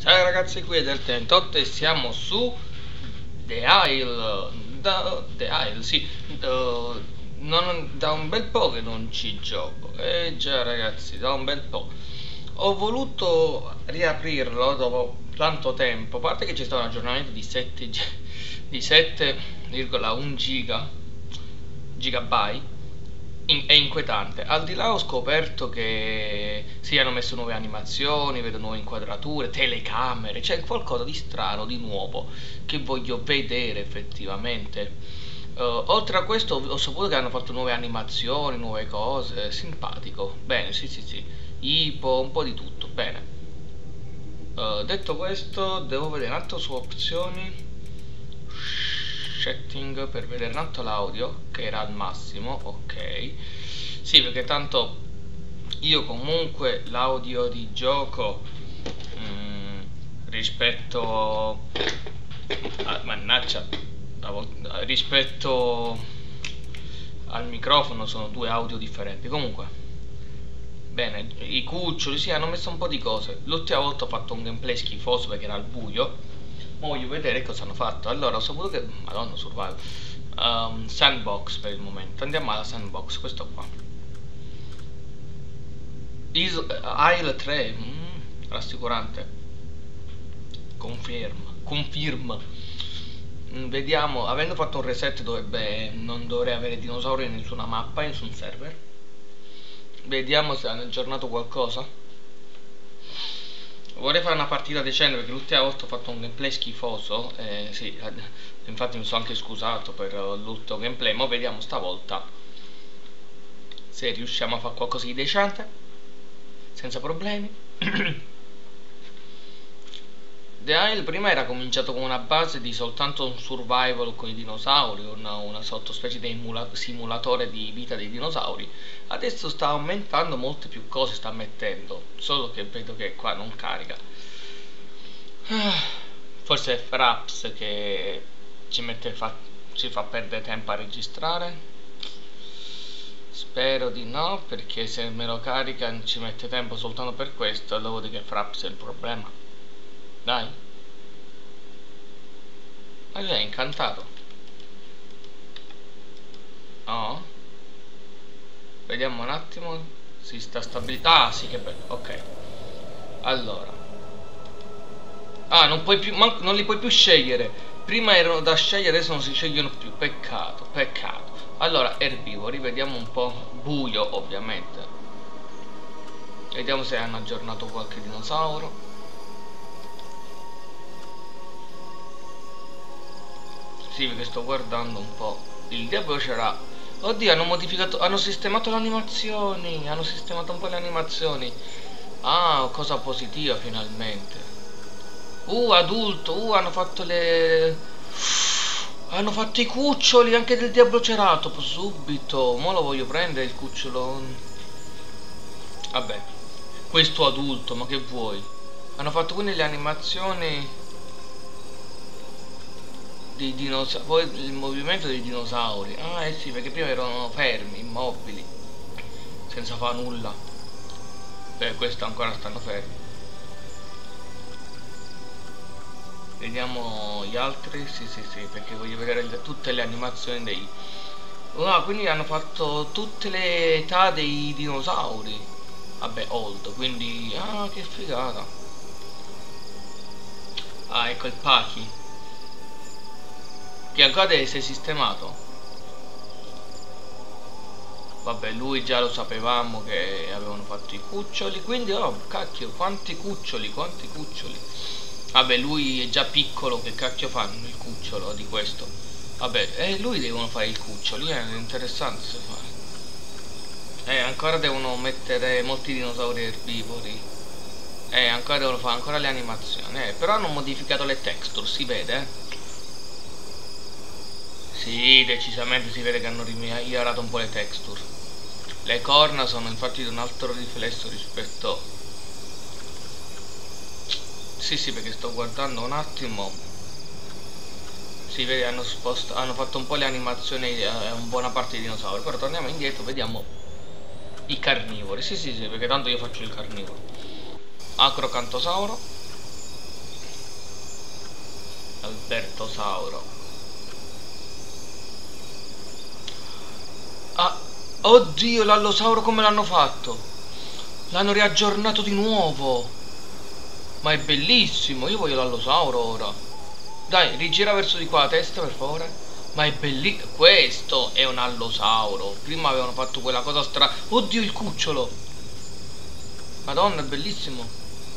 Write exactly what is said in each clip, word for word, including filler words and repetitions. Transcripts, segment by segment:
Ciao ragazzi, qui è del trentotto e siamo su The Isle. Da, The Isle, sì. Da, non, da un bel po' che non ci gioco. Eh già ragazzi, da un bel po'. Ho voluto riaprirlo dopo tanto tempo. A parte che c'è stato un aggiornamento di sette, di sette virgola uno giga, gigabyte. In, è inquietante. Al di là ho scoperto che si hanno messo nuove animazioni, vedo nuove inquadrature, telecamere, c'è qualcosa di strano, di nuovo, che voglio vedere effettivamente. Uh, oltre a questo ho saputo che hanno fatto nuove animazioni, nuove cose, simpatico. Bene, sì sì sì, ipo, un po' di tutto, bene. Uh, detto questo, devo vedere un attimo su opzioni. Setting per vedere un attimo l'audio, che era al massimo, ok. Sì, perché tanto io comunque l'audio di gioco mm, rispetto a, mannaggia, rispetto al microfono sono due audio differenti. Comunque bene, i cuccioli, sì, hanno messo un po' di cose. L'ultima volta ho fatto un gameplay schifoso perché era al buio. Ma voglio vedere cosa hanno fatto. Allora ho saputo che, madonna, survival, um, sandbox per il momento. Andiamo alla sandbox, questo qua. Is Isle tre, mm, rassicurante. Conferma, conferma. Mm, vediamo, avendo fatto un reset dovrebbe, non dovrei avere dinosauri in nessuna mappa, in nessun server. Vediamo se hanno aggiornato qualcosa. Vorrei fare una partita decente perché l'ultima volta ho fatto un gameplay schifoso. Eh, sì, infatti mi sono anche scusato per l'ultimo gameplay. Ma vediamo stavolta se riusciamo a fare qualcosa di decente senza problemi. The Isle prima era cominciato con una base di soltanto un survival con i dinosauri, una, una sottospecie di simulatore di vita dei dinosauri. Adesso sta aumentando molte più cose, sta mettendo, solo che vedo che qua non carica. Forse è Fraps che ci, mette fa, ci fa perdere tempo a registrare. Spero di no, perché se me lo carica ci mette tempo soltanto per questo, allora vuol dire che Fraps è il problema. Dai. Ma lui è incantato. Oh. Vediamo un attimo. Si sta stabilizzando. Ah sì, che bello. Ok. Allora. Ah, non puoi più. Non li puoi più scegliere. Prima erano da scegliere, adesso non si scegliono più. Peccato, peccato. Allora, erbivori, vediamo un po'. Buio, ovviamente. Vediamo se hanno aggiornato qualche dinosauro. Sì, perché sto guardando un po'. Il diavolo c'era. Oddio, hanno modificato. Hanno sistemato le animazioni. Hanno sistemato un po' le animazioni. Ah, cosa positiva finalmente. Uh, adulto. Uh, hanno fatto le. Hanno fatto i cuccioli anche del diavolo cerato. Subito. Mo lo voglio prendere il cucciolo. Vabbè. Questo adulto, ma che vuoi? Hanno fatto quindi le animazioni dei dinosauri, poi il movimento dei dinosauri. Ah eh sì, perché prima erano fermi, immobili, senza fare nulla. Beh, questo ancora stanno fermi. Vediamo gli altri. Sì sì sì, perché voglio vedere le, tutte le animazioni dei. Ah, quindi hanno fatto tutte le età dei dinosauri. Vabbè, old, quindi. Ah, che figata. Ah, ecco il Pachi, che ancora deve essere sistemato. Vabbè, lui già lo sapevamo che avevano fatto i cuccioli, quindi oh cacchio, quanti cuccioli, quanti cuccioli. Vabbè, lui è già piccolo, che cacchio fanno il cucciolo di questo? Vabbè, e eh, lui devono fare il cuccioli, è eh, interessante se fare. Eh, ancora devono mettere molti dinosauri erbivori. Eh, ancora devono fare ancora le animazioni. Eh, però hanno modificato le texture, si vede, eh. Sì, decisamente si vede che hanno migliorato un po' le texture. Le corna sono infatti di un altro riflesso rispetto. Sì sì, perché sto guardando un attimo. Si vede, hanno spostato, hanno fatto un po' le animazioni a eh, una buona parte dei dinosauri. Però torniamo indietro, vediamo i carnivori. Sì sì sì, perché tanto io faccio il carnivoro. Acrocantosauro. Bertosauro. Ah, oddio, l'allosauro come l'hanno fatto? L'hanno riaggiornato di nuovo. Ma è bellissimo, io voglio l'allosauro ora. Dai, rigira verso di qua la testa, per favore. Ma è bellissimo. Questo è un allosauro. Prima avevano fatto quella cosa strana. Oddio, il cucciolo. Madonna, è bellissimo.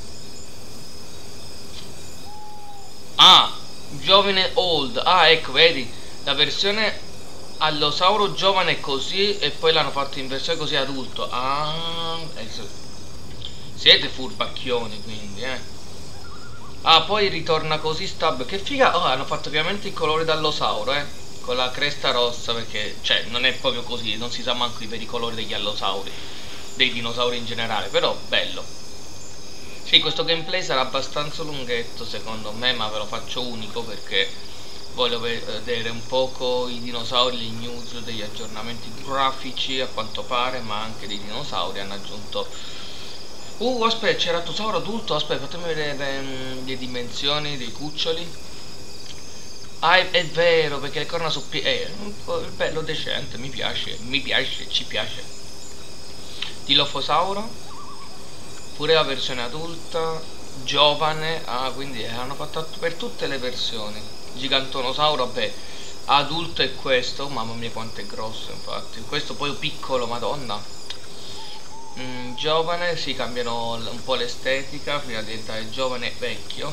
Ah, giovane old. Ah, ecco, vedi. La versione allosauro giovane è così. E poi l'hanno fatto in versione così adulto. Ah, siete furbacchioni, quindi, eh. Ah, poi ritorna così stab. Che figa. Oh, hanno fatto ovviamente il colore d'allosauro, eh. Con la cresta rossa, perché, cioè, non è proprio così. Non si sa manco i veri colori degli allosauri, dei dinosauri in generale. Però, bello. Sì, questo gameplay sarà abbastanza lunghetto, secondo me. Ma ve lo faccio unico perché voglio vedere un poco i dinosauri, le news, degli aggiornamenti grafici, a quanto pare. Ma anche dei dinosauri hanno aggiunto. Uh, aspetta, c'era Tosauro adulto. Aspetta, fatemi vedere um, le dimensioni dei cuccioli. Ah, è, è vero, perché le corna sono più... È un bello decente, mi piace, mi piace, ci piace. Dilophosauro. Pure la versione adulta. Giovane. Ah, quindi hanno fatto per tutte le versioni. Gigantonosauro, vabbè. Adulto è questo. Mamma mia quanto è grosso, infatti. Questo poi piccolo, madonna. Mm, giovane, si cambiano un po' l'estetica fino a diventare giovane vecchio.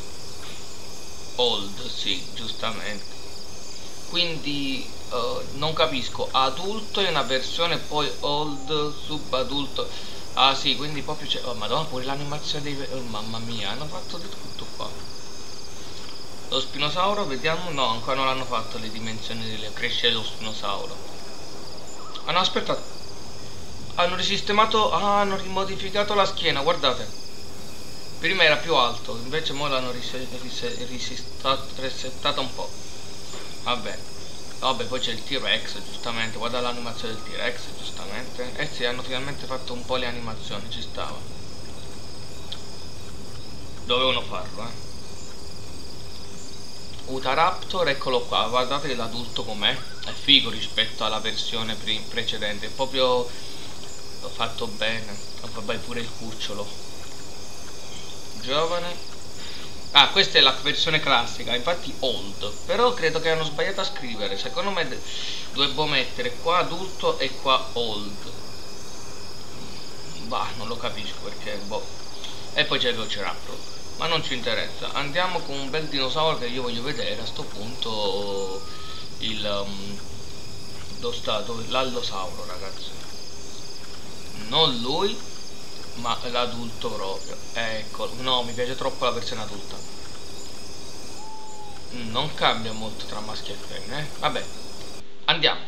Old, sì, giustamente. Quindi uh, non capisco. Adulto è una versione, poi old, subadulto. Ah sì, quindi proprio c'è. Oh madonna, pure l'animazione dei. Oh, mamma mia, hanno fatto di tutto qua. Lo spinosauro, vediamo. No, ancora non l'hanno fatto le dimensioni delle crescite dello spinosauro. Ah no, aspettate. Hanno risistemato, ah, hanno rimodificato la schiena, guardate. Prima era più alto, invece ora l'hanno risettata un po'. Vabbè. Vabbè, poi c'è il T-Rex, giustamente. Guarda l'animazione del T-Rex, giustamente. Eh sì, hanno finalmente fatto un po' le animazioni, ci stava. Dovevano farlo, eh. Utahraptor, eccolo qua, guardate l'adulto com'è. È figo rispetto alla versione pre precedente, è proprio... fatto bene. Oh, vabbè, pure il cucciolo giovane. Ah, questa è la versione classica, infatti old. Però credo che hanno sbagliato a scrivere. Secondo me dovevo mettere qua adulto e qua old. Bah, non lo capisco perché, boh. E poi c'è il Velociraptor, ma non ci interessa. Andiamo con un bel dinosauro che io voglio vedere a sto punto. Il um, lo stato, l'allosauro, ragazzi. Non lui, ma l'adulto proprio. Ecco, no, mi piace troppo la versione adulta. Non cambia molto tra maschio e femmina, eh? Vabbè, andiamo.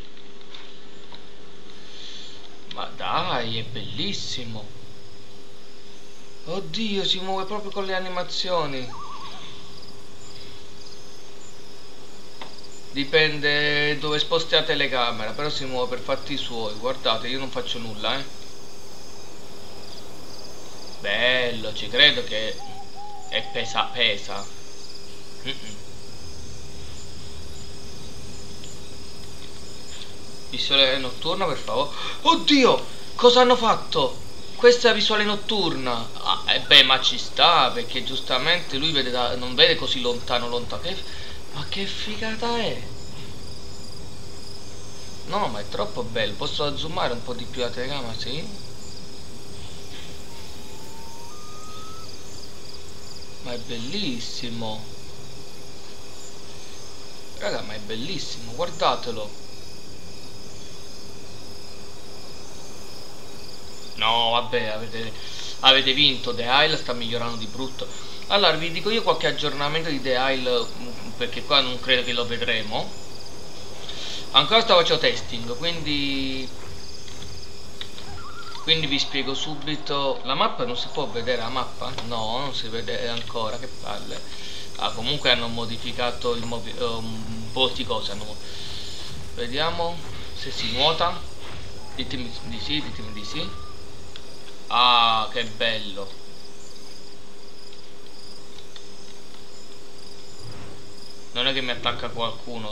Ma dai, è bellissimo. Oddio, si muove proprio con le animazioni. Dipende dove sposti la telecamera, però si muove per fatti suoi. Guardate, io non faccio nulla, eh. Bello, ci credo che è pesa, pesa. Mm -mm. Visuale notturna, per favore. Oddio, cosa hanno fatto? Questa è la visuale notturna. Ah, eh beh, ma ci sta, perché giustamente lui vede da, non vede così lontano, lontano. Che, ma che figata è? No, ma è troppo bello. Posso zoomare un po' di più la telecamera, sì? Ma è bellissimo. Raga, ma è bellissimo, guardatelo. No, vabbè, avete, avete vinto. The Isle sta migliorando di brutto. Allora, vi dico io qualche aggiornamento di The Isle, perché qua non credo che lo vedremo. Ancora sto facendo testing, quindi... Quindi vi spiego subito. La mappa non si può vedere, la mappa? No, non si vede ancora, che palle. Ah, comunque hanno modificato il movi un po' di cose. Hanno... Vediamo se si nuota. Ditemi di sì, ditemi di sì. Ah, che bello. è che mi attacca qualcuno.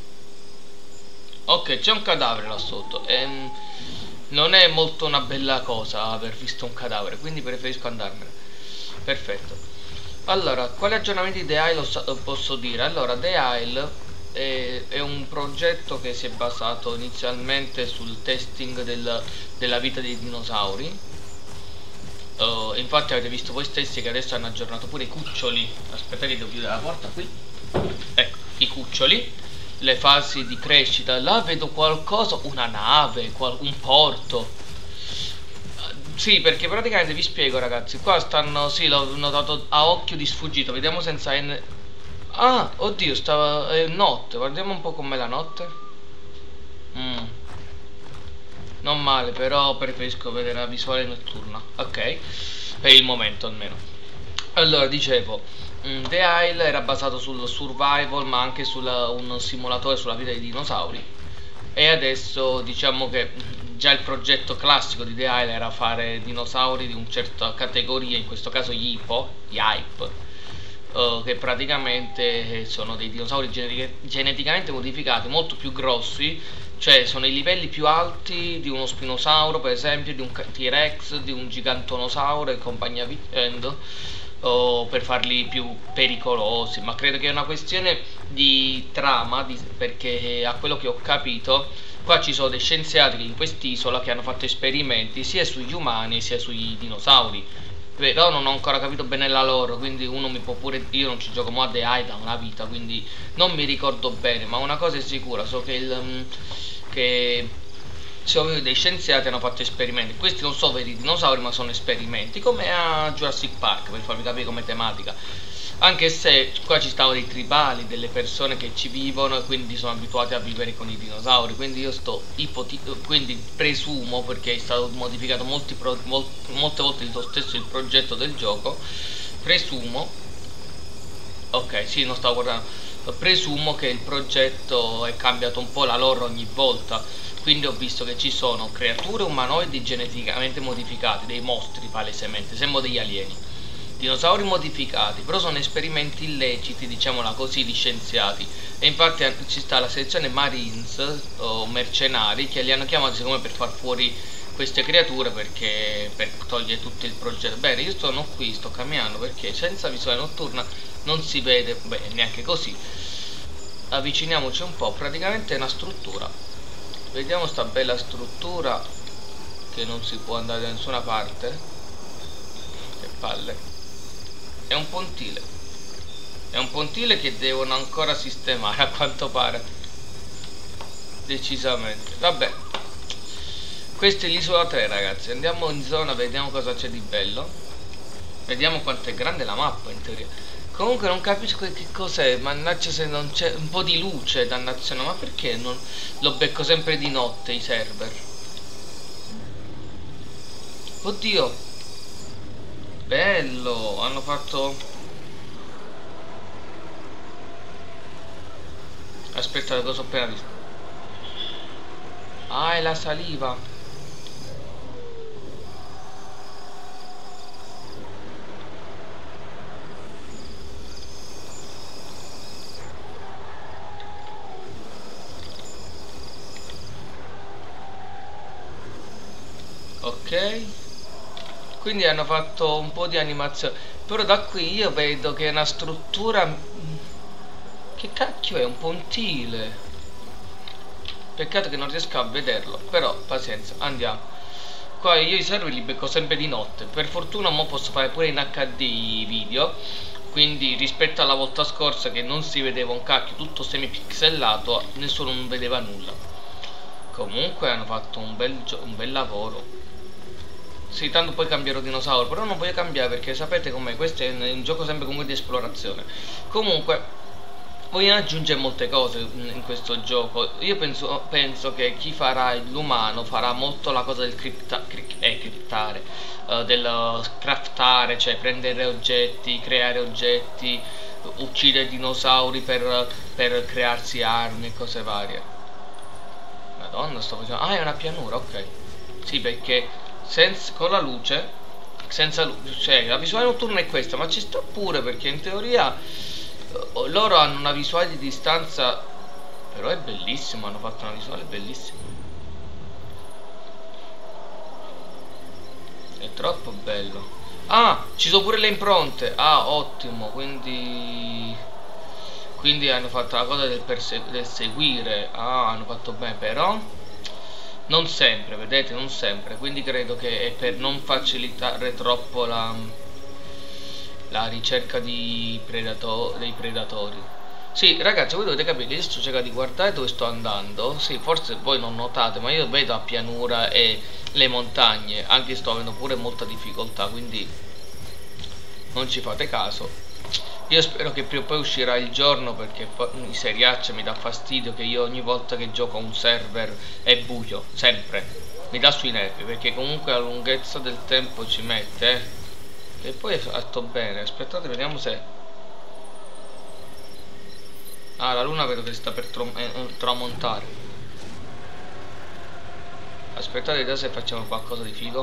Ok, c'è un cadavere là sotto. Ehm, non è molto una bella cosa aver visto un cadavere, quindi preferisco andarmene. Perfetto. Allora, quali aggiornamenti di The Isle posso dire? Allora, The Isle è, è un progetto che si è basato inizialmente sul testing del, della vita dei dinosauri. Uh, infatti avete visto voi stessi che adesso hanno aggiornato pure i cuccioli. Aspettate che devo chiudere la porta qui. Ecco, i cuccioli, le fasi di crescita. Là vedo qualcosa, una nave, qual un porto. Uh, sì, perché praticamente vi spiego, ragazzi. Qua stanno, sì, l'ho notato a occhio di sfuggito. Vediamo senza N. Ah, oddio, stava, è notte. Guardiamo un po' com'è la notte. Mm. Non male, però preferisco vedere la visuale notturna. Ok, per il momento almeno. Allora, dicevo, The Isle era basato sul survival, ma anche su un simulatore sulla vita dei dinosauri. E adesso diciamo che già il progetto classico di The Isle era fare dinosauri di una certa categoria, in questo caso gli Hippo, gli Hype, Uh, che praticamente sono dei dinosauri genetic geneticamente modificati, molto più grossi, cioè sono i livelli più alti di uno spinosauro, per esempio, di un T-Rex, di un gigantonosauro e compagnia vivendo, uh, per farli più pericolosi. Ma credo che è una questione di trama, di, perché a quello che ho capito qua ci sono dei scienziati in quest'isola che hanno fatto esperimenti sia sugli umani sia sui dinosauri. Però non ho ancora capito bene la loro, quindi uno mi può pure... Io non ci gioco mo a The Isle da una vita, quindi non mi ricordo bene, ma una cosa è sicura, so che il... Um, che... so dei scienziati hanno fatto esperimenti. Questi non sono veri dinosauri, ma sono esperimenti, come a Jurassic Park, per farvi capire come tematica. Anche se qua ci stavano dei tribali, delle persone che ci vivono e quindi sono abituati a vivere con i dinosauri. Quindi io sto ipotizzo, quindi presumo, perché è stato modificato molti pro mol molte volte lo stesso il progetto del gioco, presumo, ok, sì, non stavo guardando, presumo che il progetto è cambiato un po' la lore ogni volta. Quindi ho visto che ci sono creature umanoidi geneticamente modificate, dei mostri palesemente, sembra degli alieni, dinosauri modificati, però sono esperimenti illeciti, diciamola così, di scienziati. E infatti ci sta la sezione Marines o mercenari che li hanno chiamati secondo me per far fuori queste creature, perché per togliere tutto il progetto. Bene, io sono qui, sto camminando perché senza visuale notturna non si vede bene neanche così. Avviciniamoci un po', praticamente è una struttura. Vediamo sta bella struttura che non si può andare da nessuna parte. Che palle. È un pontile. È un pontile che devono ancora sistemare, a quanto pare. Decisamente. Vabbè. Questa è l'isola tre, ragazzi. Andiamo in zona, vediamo cosa c'è di bello. Vediamo quanto è grande la mappa, in teoria. Comunque non capisco che cos'è. Mannaggia se non c'è un po' di luce, dannazione. Ma perché non lo becco sempre di notte i server? Oddio. Bello, hanno fatto... Aspettate, cosa ho appena visto? Ah, è la saliva. Ok. Quindi hanno fatto un po' di animazione. Però da qui io vedo che è una struttura... Che cacchio è? Un pontile. Peccato che non riesco a vederlo. Però pazienza, andiamo. Qua io i server li becco sempre di notte. Per fortuna mo posso fare pure in H D video. Quindi rispetto alla volta scorsa che non si vedeva un cacchio, tutto semipixelato, nessuno non vedeva nulla. Comunque hanno fatto un bel, un bel lavoro. Sì, tanto poi cambierò dinosauro, però non voglio cambiare perché sapete com'è, questo è un gioco sempre comunque di esplorazione. Comunque, vogliono aggiungere molte cose in questo gioco. Io penso, penso che chi farà l'umano farà molto la cosa del cripta, cri, eh, criptare, uh, del craftare, cioè prendere oggetti, creare oggetti, uccidere dinosauri per, per crearsi armi e cose varie. Madonna, sto facendo... Ah, è una pianura, ok. Sì, perché... Senza, con la luce, senza luce, cioè la visuale notturna è questa, ma ci sta pure perché in teoria uh, loro hanno una visuale di distanza, però è bellissimo, hanno fatto una visuale bellissima. È troppo bello. Ah, ci sono pure le impronte. Ah, ottimo, quindi quindi hanno fatto la cosa del, del seguire. Ah, hanno fatto bene, però non sempre, vedete, non sempre. Quindi credo che è per non facilitare troppo la, la ricerca di predato, dei predatori. Sì, ragazzi, voi dovete capire, io sto cercando di guardare dove sto andando. Sì, forse voi non notate, ma io vedo la pianura e le montagne. Anche sto avendo pure molta difficoltà, quindi non ci fate caso. Io spero che prima o poi uscirà il giorno, perché i seriaccia mi dà fastidio che io ogni volta che gioco a un server è buio, sempre. Mi dà sui nervi, perché comunque la lunghezza del tempo ci mette, eh. E poi è fatto bene. Aspettate, vediamo se... Ah, la luna vedo che sta per eh, tramontare. Aspettate, vediamo se facciamo qualcosa di figo.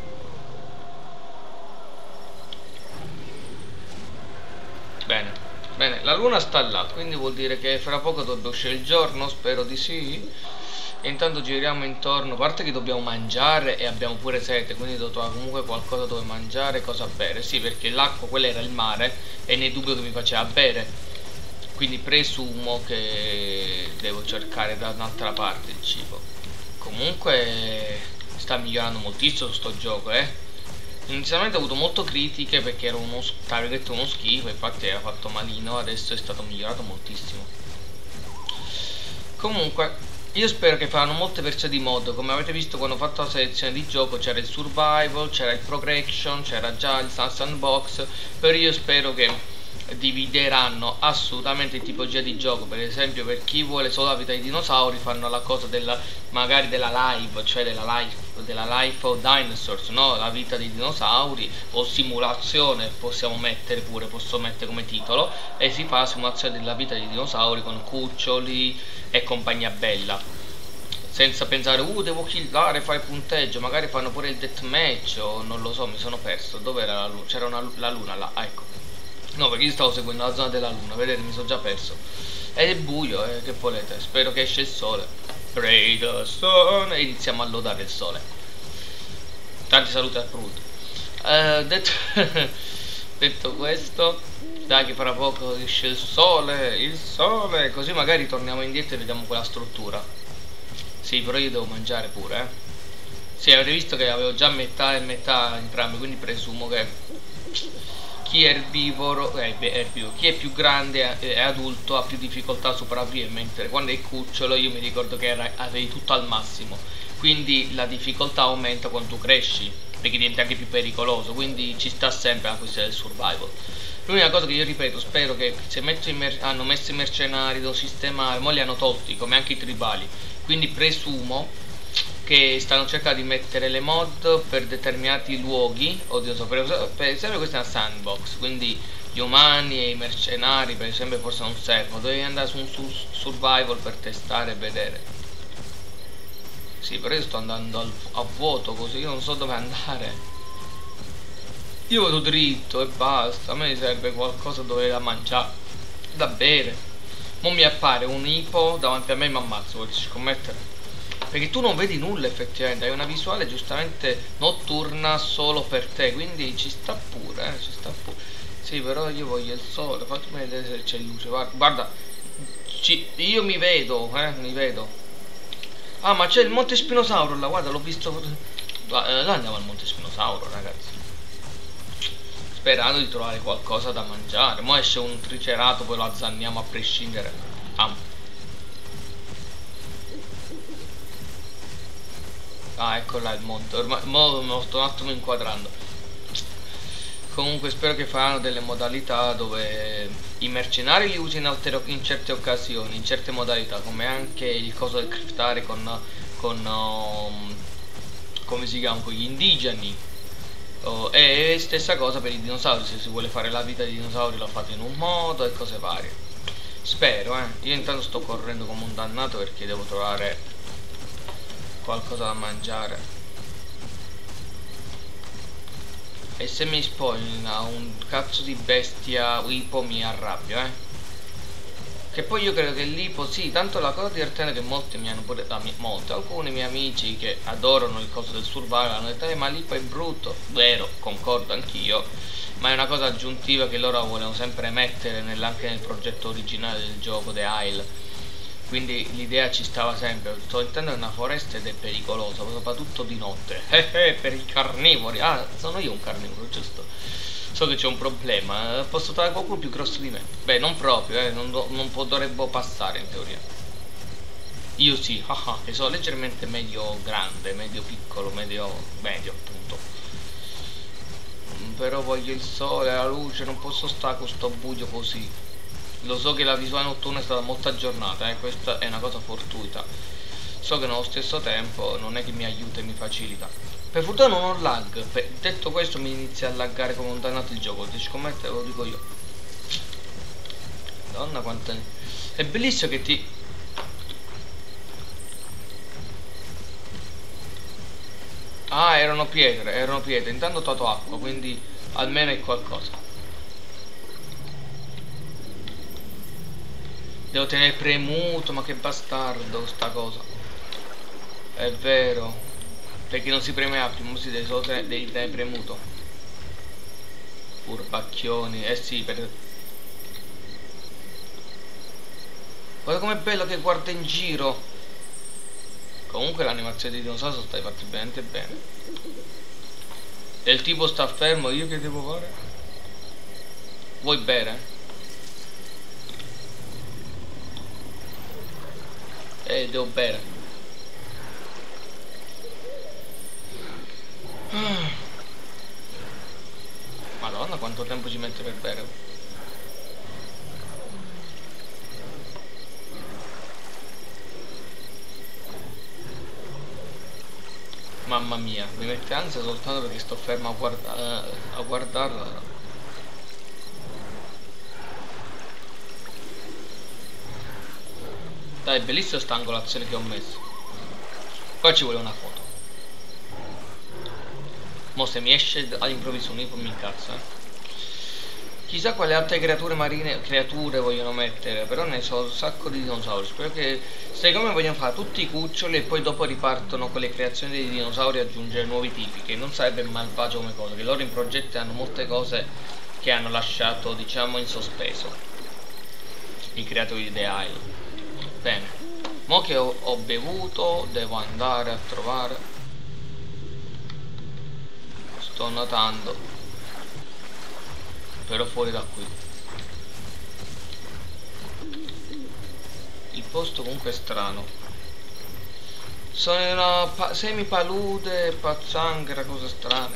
Bene, bene, la luna sta là, quindi vuol dire che fra poco dovrebbe uscire il giorno, spero di sì. E intanto giriamo intorno, a parte che dobbiamo mangiare e abbiamo pure sete, quindi devo trovare comunque qualcosa dove mangiare, cosa bere. Sì, perché l'acqua, quella era il mare, e ne dubbio che mi faceva bere. Quindi presumo che devo cercare da un'altra parte il cibo. Comunque sta migliorando moltissimo sto gioco, eh. Inizialmente ho avuto molte critiche perché era uno, tra virgolette, uno schifo, infatti era fatto malino, adesso è stato migliorato moltissimo. Comunque io spero che faranno molte versioni di mod. Come avete visto, quando ho fatto la selezione di gioco c'era il survival, c'era il progression, c'era già il sandbox. Però io spero che divideranno assolutamente il tipologia di gioco. Per esempio, per chi vuole solo la vita dei dinosauri fanno la cosa della, magari della live, cioè della life, della life of dinosaurs, no? La vita dei dinosauri, o simulazione possiamo mettere pure, posso mettere come titolo, e si fa la simulazione della vita dei dinosauri con cuccioli e compagnia bella, senza pensare uh devo killare, fare punteggio. Magari fanno pure il deathmatch, o non lo so, mi sono perso. Dove era la luna? C'era una, la luna là, ah, ecco. No, perché io stavo seguendo la zona della luna, vedete, mi sono già perso. Ed è buio, eh, che volete? Spero che esce il sole. Pray the sun. E iniziamo a lodare il sole. Tanti saluti al Prud. eh, detto, detto questo, dai che fra poco esce il sole, il sole, così magari torniamo indietro e vediamo quella struttura. Sì, però io devo mangiare pure, eh. Sì, avete visto che avevo già metà e metà entrambi, quindi presumo che chi è erbivoro, eh, beh, erbivoro, chi è più grande e adulto ha più difficoltà a sopravvivere, mentre quando è cucciolo io mi ricordo che era, avevi tutto al massimo, quindi la difficoltà aumenta quando tu cresci, perché diventa anche più pericoloso, quindi ci sta sempre la questione del survival. L'unica cosa che io ripeto, spero che se metto i hanno messo i mercenari, devo sistemare, mo li hanno tolti, come anche i tribali, quindi presumo che stanno cercando di mettere le mod per determinati luoghi. Oddio, so, per, per esempio questa è una sandbox, quindi gli umani e i mercenari per esempio forse non servono, dovevi andare su un su survival per testare e vedere. Sì, però io sto andando al, a vuoto così, io non so dove andare. Io vado dritto e basta, a me serve qualcosa dove da mangiare, da bere. Mo mi appare un ipo davanti a me e mi ammazzo, vuoi scommettere? Perché tu non vedi nulla effettivamente, hai una visuale giustamente notturna solo per te, quindi ci sta pure, eh, ci sta pure. Sì, però io voglio il sole, fatemi vedere se c'è luce, guarda, guarda ci, io mi vedo, eh, mi vedo. Ah, ma c'è il Monte Spinosauro là, guarda, l'ho visto. Là andiamo al Monte Spinosauro, ragazzi. Sperando di trovare qualcosa da mangiare. Mo esce un tricerato, poi lo azzanniamo a prescindere. Ah. Ah, ecco là il monte. Ormai mo me lo sto un attimo inquadrando. Comunque spero che faranno delle modalità dove i mercenari li usi in, in certe occasioni, in certe modalità, come anche il coso del craftare con, con um, come si chiama, con gli indigeni. Oh, e stessa cosa per i dinosauri, se si vuole fare la vita dei dinosauri lo fate in un modo e cose varie. Spero, eh. Io intanto sto correndo come un dannato perché devo trovare qualcosa da mangiare. E se mi spoilina un cazzo di bestia ipo mi arrabbio, eh. Che poi io credo che l'Ipo, sì, tanto la cosa divertente che molti mi hanno pure, da molti, alcuni miei amici che adorano il coso del survival hanno detto, eh, ma l'Ipo è brutto. Vero, concordo anch'io, ma è una cosa aggiuntiva che loro volevano sempre mettere nel, anche nel progetto originale del gioco, The Isle. Quindi l'idea ci stava sempre. Sto entrando in una foresta ed è pericolosa, soprattutto di notte. Eh eh, per i carnivori. Ah, sono io un carnivoro, giusto? So che c'è un problema. Posso trovare qualcuno più grosso di me? Beh, non proprio, eh. Non, do, non po dovrebbe passare in teoria. Io sì, haha, che sono leggermente medio grande, medio piccolo, medio medio appunto. Però voglio il sole, la luce, non posso stare con sto buio così. Lo so che la visuale notturna è stata molto aggiornata, eh, questa è una cosa fortuita. So che nello stesso tempo non è che mi aiuta e mi facilita. Per fortuna non ho lag, per, detto questo mi inizia a laggare come un dannato il gioco, ti scommetto, lo dico io. Madonna quanta... È bellissimo che ti... Ah, erano pietre, erano pietre, intanto ho trovato acqua, quindi almeno è qualcosa. Devo tenere premuto, ma che bastardo sta cosa. È vero. Perché non si preme più, ma si deve solo tenere, devi tenere premuto. Furbacchioni, eh sì, per... Guarda com'è bello che guarda in giro. Comunque l'animazione di dinosauro sono state fatte veramente bene. E il tipo sta fermo, io che devo fare? Vuoi bere? Eh, devo bere. Madonna, quanto tempo ci mette per bere? Mamma mia, mi mette ansia soltanto perché sto fermo a, guarda a guardarla. Dai, è bellissima sta angolazione che ho messo. Qua ci vuole una foto. Mo se mi esce all'improvviso un ipo mi incazza, eh. Chissà quale altre creature marine creature vogliono mettere, però ne so un sacco di dinosauri. Spero che, secondo me, vogliono fare tutti i cuccioli e poi dopo ripartono con le creazioni dei dinosauri e aggiungere nuovi tipi, che non sarebbe malvagio come cosa, che loro in progetto hanno molte cose che hanno lasciato, diciamo, in sospeso i creatori di The Isle. Bene, mo che ho, ho bevuto, devo andare a trovare. Sto notando, però fuori da qui. Il posto comunque è strano. Sono in una pa semipalude, pazzanghera, cose strane.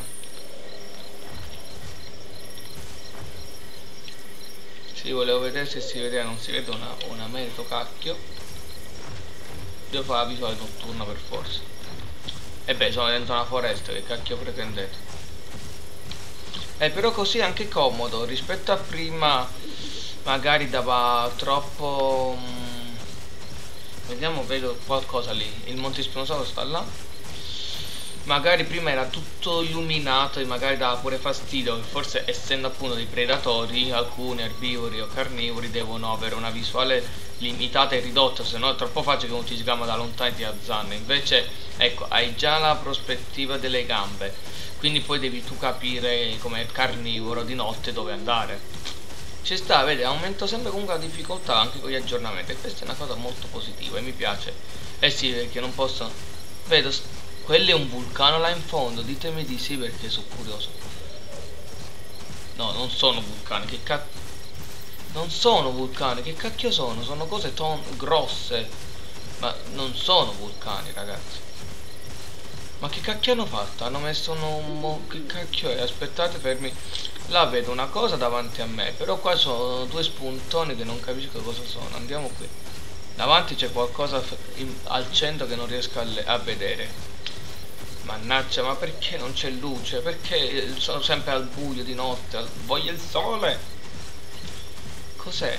Sì, volevo vedere se si vedeva, non si vede una, una merito cacchio. Devo fare la visuale notturna per forza. E beh, sono dentro una foresta, che cacchio pretendete? Eh, però così è anche comodo, rispetto a prima magari dava troppo... Mm, vediamo, vedo qualcosa lì, il Monte Spinosauro sta là. Magari prima era tutto illuminato e magari dava pure fastidio, forse essendo appunto dei predatori, alcuni erbivori o carnivori devono avere una visuale limitata e ridotta, se no è troppo facile che uno ti sgama da lontano e ti azzanna. Invece, ecco, hai già la prospettiva delle gambe, quindi poi devi tu capire come carnivoro di notte dove andare. Ci sta, vedi, aumenta sempre comunque la difficoltà anche con gli aggiornamenti, e questa è una cosa molto positiva e mi piace. Eh sì, perché non posso... Vedo, quello è un vulcano là in fondo, ditemi di sì perché sono curioso. No, non sono vulcani, che cacchio... Non sono vulcani, che cacchio sono? Sono cose ton grosse, ma non sono vulcani, ragazzi. Ma che cacchio hanno fatto? Hanno messo un... Mo... Che cacchio è? Aspettate, fermi. Là vedo una cosa davanti a me, però qua sono due spuntoni che non capisco cosa sono. Andiamo qui. Davanti c'è qualcosa in... al centro che non riesco a, le... a vedere. Mannaggia, ma perché non c'è luce? Perché sono sempre al buio di notte? Al... Voglio il sole! Cos'è?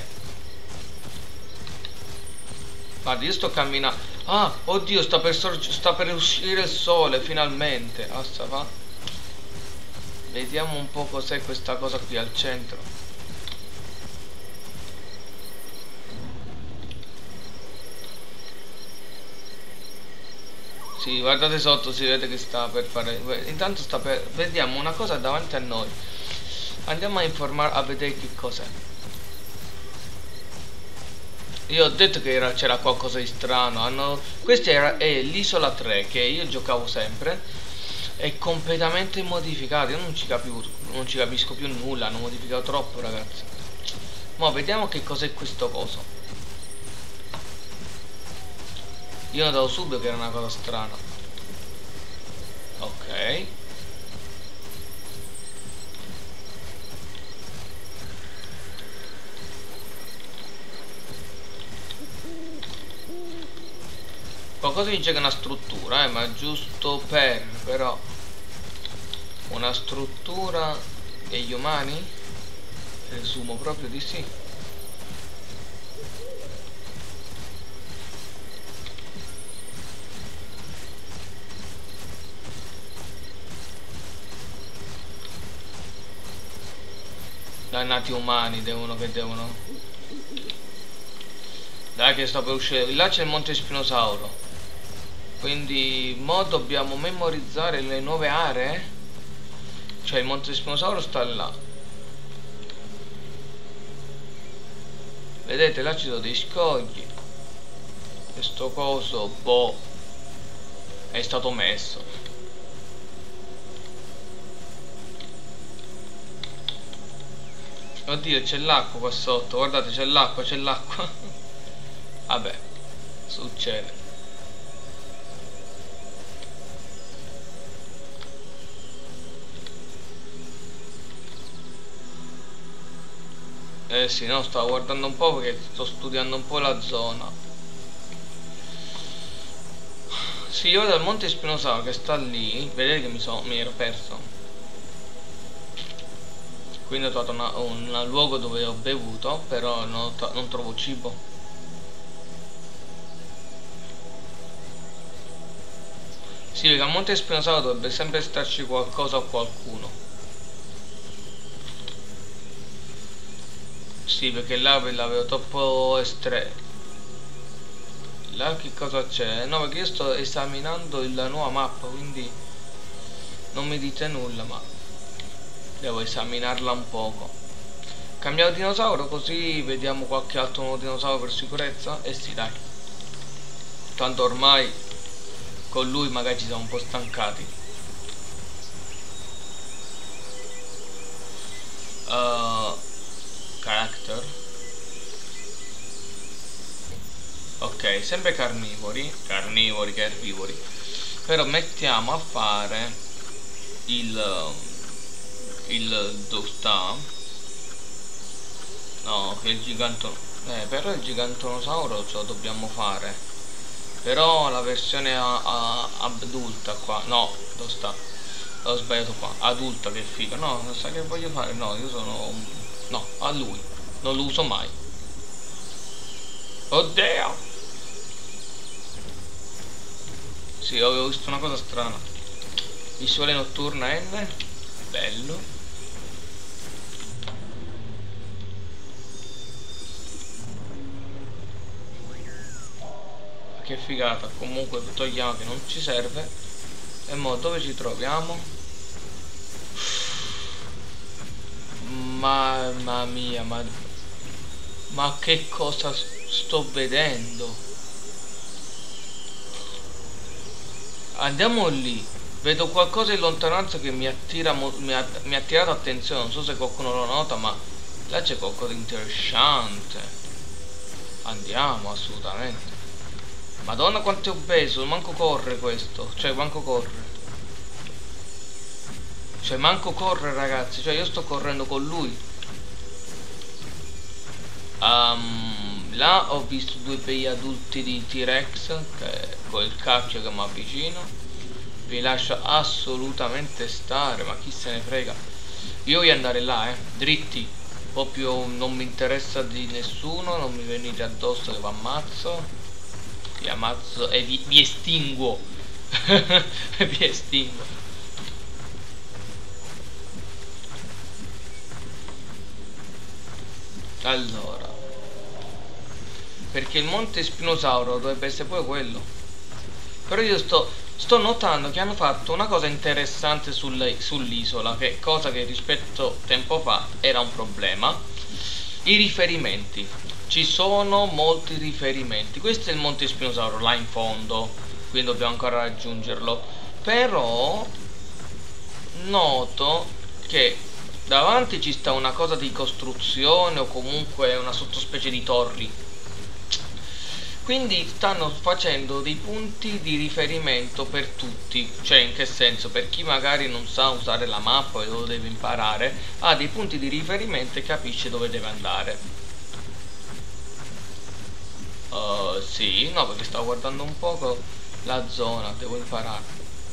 Guarda, io sto camminando. Ah, oddio, sta per, sta per uscire il sole, finalmente. Basta, va. Vediamo un po' cos'è questa cosa qui al centro. Sì, guardate sotto, si vede che sta per fare. Intanto sta per. Vediamo una cosa davanti a noi. Andiamo a informare, a vedere che cos'è. Io ho detto che c'era qualcosa di strano. Hanno... Questa era, è l'isola tre che io giocavo sempre. È completamente modificata. Io non ci capivo, non ci capisco più nulla. Hanno modificato troppo, ragazzi. Ma vediamo che cos'è questo coso. Io notavo subito che era una cosa strana. Ok. Qualcosa dice che è una struttura, eh, ma giusto per, però una struttura degli umani? Presumo proprio di sì. Dannati umani devono che devono. Dai che sto per uscire. Là c'è il Monte Spinosauro. Quindi mo dobbiamo memorizzare le nuove aree. Cioè il Monte Spinosauro sta là. Vedete là ci sono dei scogli. Questo coso boh è stato messo. Oddio c'è l'acqua qua sotto. Guardate c'è l'acqua, c'è l'acqua. Vabbè, succede. Eh sì, no, stavo guardando un po' perché sto studiando un po' la zona. Sì, io dal Monte Spinosauro che sta lì, vedete che mi, so, mi ero perso. Quindi ho trovato una, un luogo dove ho bevuto, però non, non trovo cibo. Sì, perché al Monte Spinosauro dovrebbe sempre starci qualcosa o qualcuno. Sì, perché là l'avevo troppo estremo. Là che cosa c'è? No, perché io sto esaminando la nuova mappa, quindi non mi dite nulla, ma devo esaminarla un poco. Cambiamo dinosauro così vediamo qualche altro nuovo dinosauro per sicurezza? Eh sì, dai. Tanto ormai con lui magari ci siamo un po' stancati. Uh, character. Ok, sempre carnivori. Carnivori che erbivori. Però mettiamo a fare il il dove sta? No, che il giganto. Eh, però il gigantosauro ce lo dobbiamo fare. Però la versione a, a, adulta qua. No, dove sta? Ho sbagliato qua. Adulta, che figa. No, non sa che voglio fare. No, io sono. No, a lui. Non lo uso mai. Oddio! Sì, avevo visto una cosa strana. Visuale notturna N. Bello. Che figata. Comunque togliamo che non ci serve. E mo dove ci troviamo? Mamma mia, ma ma che cosa sto vedendo? Andiamo lì. Vedo qualcosa in lontananza che mi attira, mi ha, mi ha attirato attenzione. Non so se qualcuno lo nota, ma là c'è qualcosa di interessante. Andiamo assolutamente. Madonna quanto è obeso, manco corre questo. Cioè manco corre. Cioè manco corre ragazzi. Cioè io sto correndo con lui. um, Là ho visto due bei adulti di T-Rex con il cacchio che mi avvicino. Vi lascio assolutamente stare. Ma chi se ne frega. Io voglio andare là, eh, dritti. Proprio non mi interessa di nessuno. Non mi venite addosso che vi ammazzo. Vi ammazzo e vi, vi estinguo. Vi estinguo. Allora, perché il Monte Spinosauro dovrebbe essere poi quello. Però io sto sto notando che hanno fatto una cosa interessante sull'isola, che cosa che rispetto a tempo fa era un problema. I riferimenti, ci sono molti riferimenti. Questo è il Monte Spinosauro là in fondo, quindi dobbiamo ancora raggiungerlo, però noto che davanti ci sta una cosa di costruzione o comunque una sottospecie di torri, quindi stanno facendo dei punti di riferimento per tutti. Cioè, in che senso? Per chi magari non sa usare la mappa e lo deve imparare, ha dei punti di riferimento e capisce dove deve andare. Uh, sì, no, perché stavo guardando un poco la zona, devo imparare.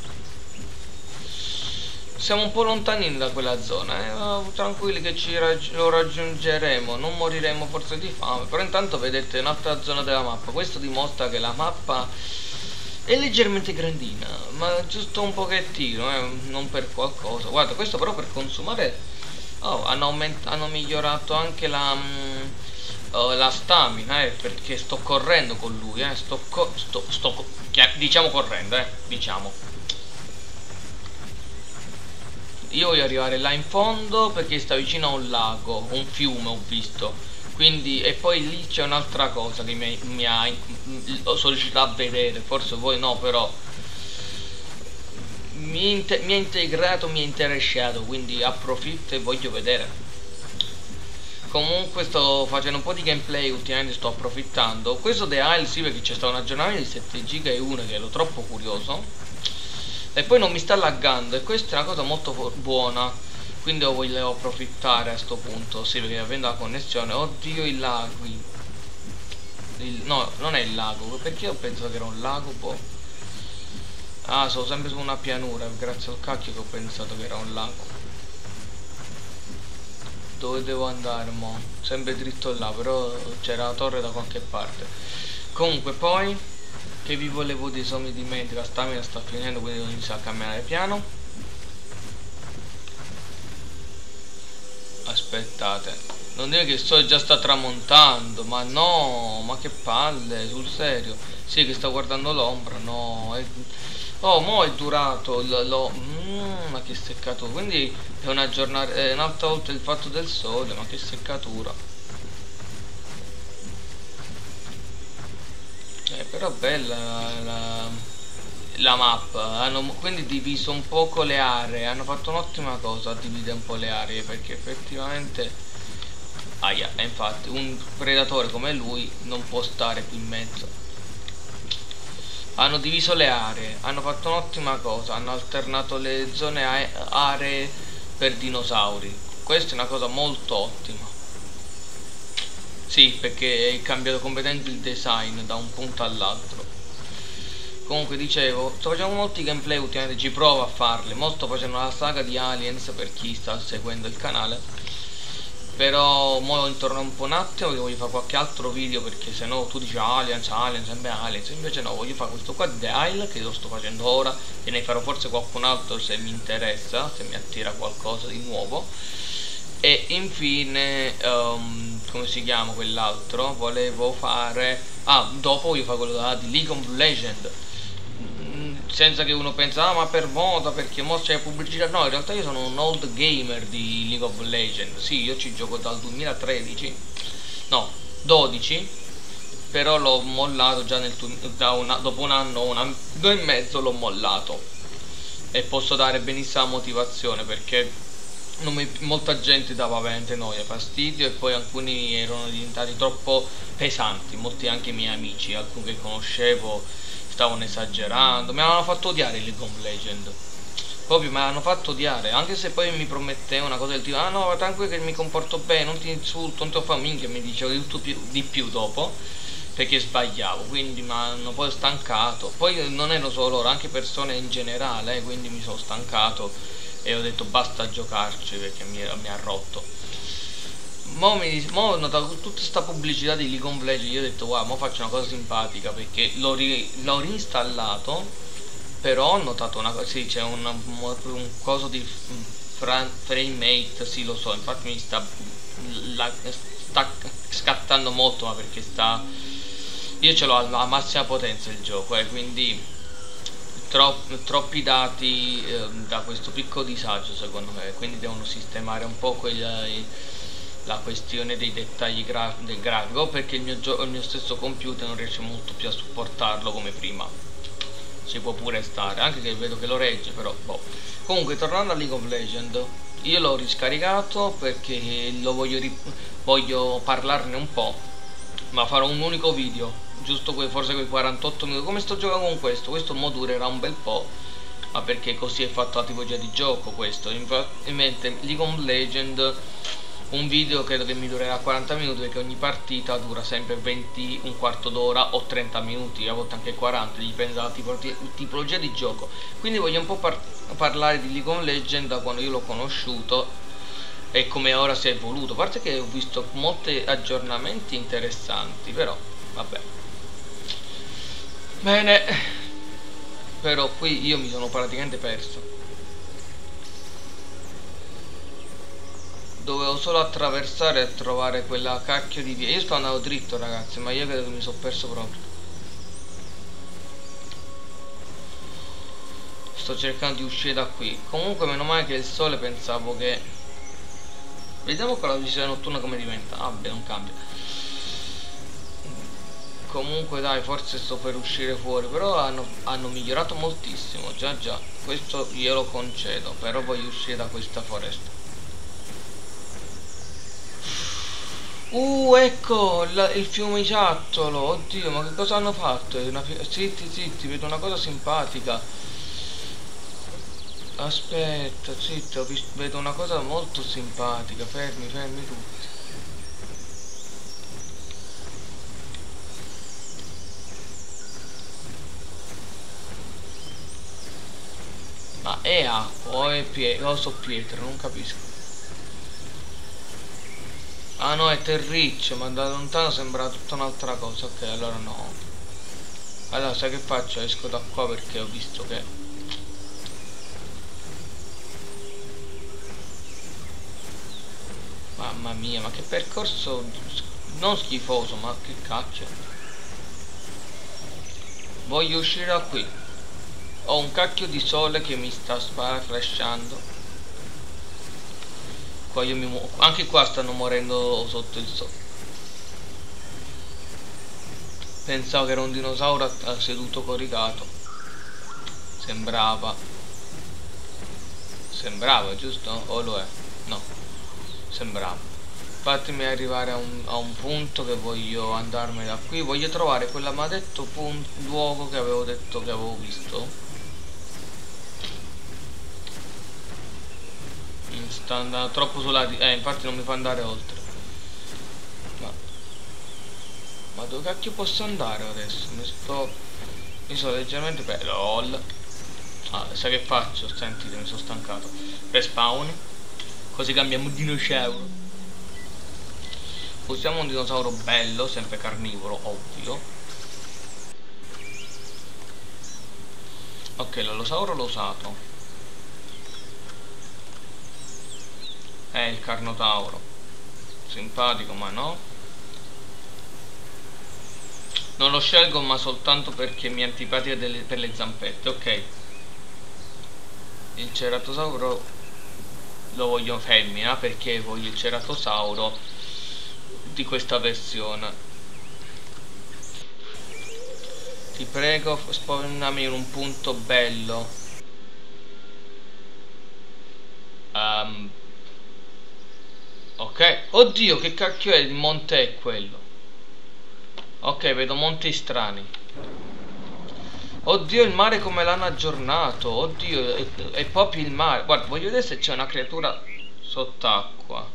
Siamo un po' lontanini da quella zona, eh? Oh, tranquilli che ci raggi lo raggiungeremo, non moriremo forse di fame. Però intanto vedete un'altra zona della mappa. Questo dimostra che la mappa è leggermente grandina, ma giusto un pochettino, eh? Non per qualcosa. Guarda, questo però per consumare... Oh, hanno, hanno migliorato anche la... Mm, oh, la stamina, eh? Perché sto correndo con lui, eh? Sto, co sto, sto co diciamo correndo, eh? Diciamo. Io voglio arrivare là in fondo perché sta vicino a un lago, un fiume ho visto. Quindi, e poi lì c'è un'altra cosa che mi, mi ha sono riuscito a vedere, forse voi no, però mi, mi ha integrato, mi ha interessato, quindi approfitto e voglio vedere. Comunque sto facendo un po' di gameplay, ultimamente sto approfittando. Questo The Isle sì, perché c'è stato un aggiornamento di sette giga e uno che ero troppo curioso. E poi non mi sta laggando, e questa è una cosa molto buona, quindi io voglio approfittare a sto punto. Sì, perché avendo la connessione, oddio i laghi, il, no, non è il lago, perché io penso che era un lago, boh. Ah, sono sempre su una pianura, grazie al cacchio che ho pensato che era un lago. Dove devo andare mo? Sempre dritto là, però c'era la torre da qualche parte. Comunque poi, che vi volevo dire, se mi dimentico, la stamina sta finendo, quindi devo iniziare a camminare piano. Aspettate, non dire che sto già sta tramontando, ma no, ma che palle, sul serio. Sì, che sto guardando l'ombra, no, è... oh, mo è durato lo... Mm, ma che seccatura, quindi è una giornata, è un'altra volta il fatto del sole, ma che seccatura. Eh, però bella la, la mappa, hanno quindi diviso un poco le aree, hanno fatto un'ottima cosa a dividere un po' le aree, perché effettivamente, aia, e infatti un predatore come lui non può stare qui in mezzo. Hanno diviso le aree, hanno fatto un'ottima cosa, hanno alternato le zone aree per dinosauri, questa è una cosa molto ottima. Sì, perché è cambiato completamente il design da un punto all'altro. Comunque dicevo, sto facendo molti gameplay ultimamente, ci provo a farli. Mo sto facendo la saga di Aliens per chi sta seguendo il canale. Però mo intorno un po' un attimo che voglio fare qualche altro video, perché se no tu dici Aliens, Aliens, sempre Aliens. Invece no, voglio fare questo qua di The Isle, che lo sto facendo ora, e ne farò forse qualcun altro se mi interessa, se mi attira qualcosa di nuovo. E infine, um, come si chiama quell'altro? Volevo fare... Ah, dopo voglio fare quello là di League of Legends. Mm, senza che uno pensa, ah, ma per moda, perché mo c'è pubblicità. No, in realtà io sono un old gamer di League of Legends. Sì, io ci gioco dal duemilatredici. No, dodici. Però l'ho mollato già nel da una, dopo un anno, un anno e mezzo l'ho mollato. E posso dare benissimo la motivazione, perché... Non mi, molta gente dava veramente noia, fastidio, e poi alcuni erano diventati troppo pesanti, molti anche miei amici, alcuni che conoscevo stavano esagerando, mi hanno fatto odiare League of Legends, proprio me l'hanno fatto odiare, anche se poi mi prometteva una cosa del tipo, ah no, tranquillo che mi comporto bene, non ti insulto, non ti ho fatto minchia, mi dicevo di tutto più, di più dopo, perché sbagliavo, quindi mi hanno poi stancato, poi non ero solo loro, anche persone in generale, eh, quindi mi sono stancato. E ho detto basta giocarci, perché mi, mi ha rotto. Mo, mi, mo ho notato tutta questa pubblicità di League of Legends. Io ho detto wow, mo faccio una cosa simpatica, perché l'ho ri, reinstallato. Però ho notato una cosa, sì, c'è un, un coso di frame rate, sì lo so, infatti mi sta, la, sta scattando molto, ma perché sta, io ce l'ho alla massima potenza il gioco, eh, quindi Tro troppi dati eh, da questo piccolo disagio secondo me, quindi devono sistemare un po' quella, la questione dei dettagli gra del grafico, perché il mio, il mio stesso computer non riesce molto più a supportarlo come prima. Ci può pure stare, anche che vedo che lo regge, però boh. Comunque, tornando a League of Legends, io l'ho riscaricato perché lo voglio, voglio parlarne un po', ma farò un unico video, giusto que forse quei quarantotto minuti, come sto giocando con questo. Questo mo durerà un bel po', ma perché così è fatto la tipologia di gioco questo. Infatti, mentre League of Legends, un video credo che mi durerà quaranta minuti, perché ogni partita dura sempre venti, un quarto d'ora o trenta minuti, a volte anche quaranta, dipende dalla tipologia di gioco. Quindi voglio un po' par parlare di League of Legends da quando io l'ho conosciuto e come ora si è evoluto. A parte che ho visto molti aggiornamenti interessanti, però vabbè. Bene, però qui io mi sono praticamente perso. Dovevo solo attraversare e trovare quella cacchio di via. Io sto andando dritto, ragazzi, ma io credo che mi sono perso proprio. Sto cercando di uscire da qui. Comunque meno male che il sole, pensavo che... Vediamo con la visione notturna come diventa. Ah beh, non cambia. Comunque dai, forse sto per uscire fuori. Però hanno, hanno migliorato moltissimo. Già già, questo glielo concedo. Però voglio uscire da questa foresta. Uh, ecco la, il fiumiciattolo. Oddio, ma che cosa hanno fatto? È una zitti, zitti, vedo una cosa simpatica. Aspetta, zitti, ho visto, vedo una cosa molto simpatica. Fermi, fermi tutti. Ma è acqua o è pietra? O so pietre, non capisco. Ah no, è terriccio, ma da lontano sembra tutta un'altra cosa. Ok, allora no. Allora sai che faccio? Esco da qua perché ho visto che... Mamma mia, ma che percorso non schifoso, ma che cacchio. Voglio uscire da qui. Ho un cacchio di sole che mi sta sparaflasciando. Qua io mi muovo. Anche qua stanno morendo sotto il sole. Pensavo che era un dinosauro seduto coricato. Sembrava. Sembrava, giusto? O lo è? No. Sembrava. Fatemi arrivare a un, a un punto che voglio andarmene da qui. Voglio trovare quel maledetto luogo che avevo detto che avevo visto. Sta andando troppo sulla... Eh, infatti non mi fa andare oltre. Ma... Ma dove cacchio posso andare adesso? Mi sto... Mi sono leggermente... Beh, lol. Ah, sai che faccio? Sentite, mi sono stancato. Respawn. Così cambiamo dinosauro. Usiamo un dinosauro bello, sempre carnivoro, ovvio. Ok, l'allosauro l'ho usato. È il Carnotauro. Simpatico, ma no. Non lo scelgo, ma soltanto perché mi è antipatica delle, per le zampette. Ok. Il Ceratosauro lo voglio femmina, perché voglio il Ceratosauro di questa versione. Ti prego, spawnami in un punto bello. Um, ok. Oddio, che cacchio è? Il monte è quello. Ok, vedo monti strani. Oddio, il mare come l'hanno aggiornato. Oddio, è, è proprio il mare. Guarda, voglio vedere se c'è una creatura sott'acqua.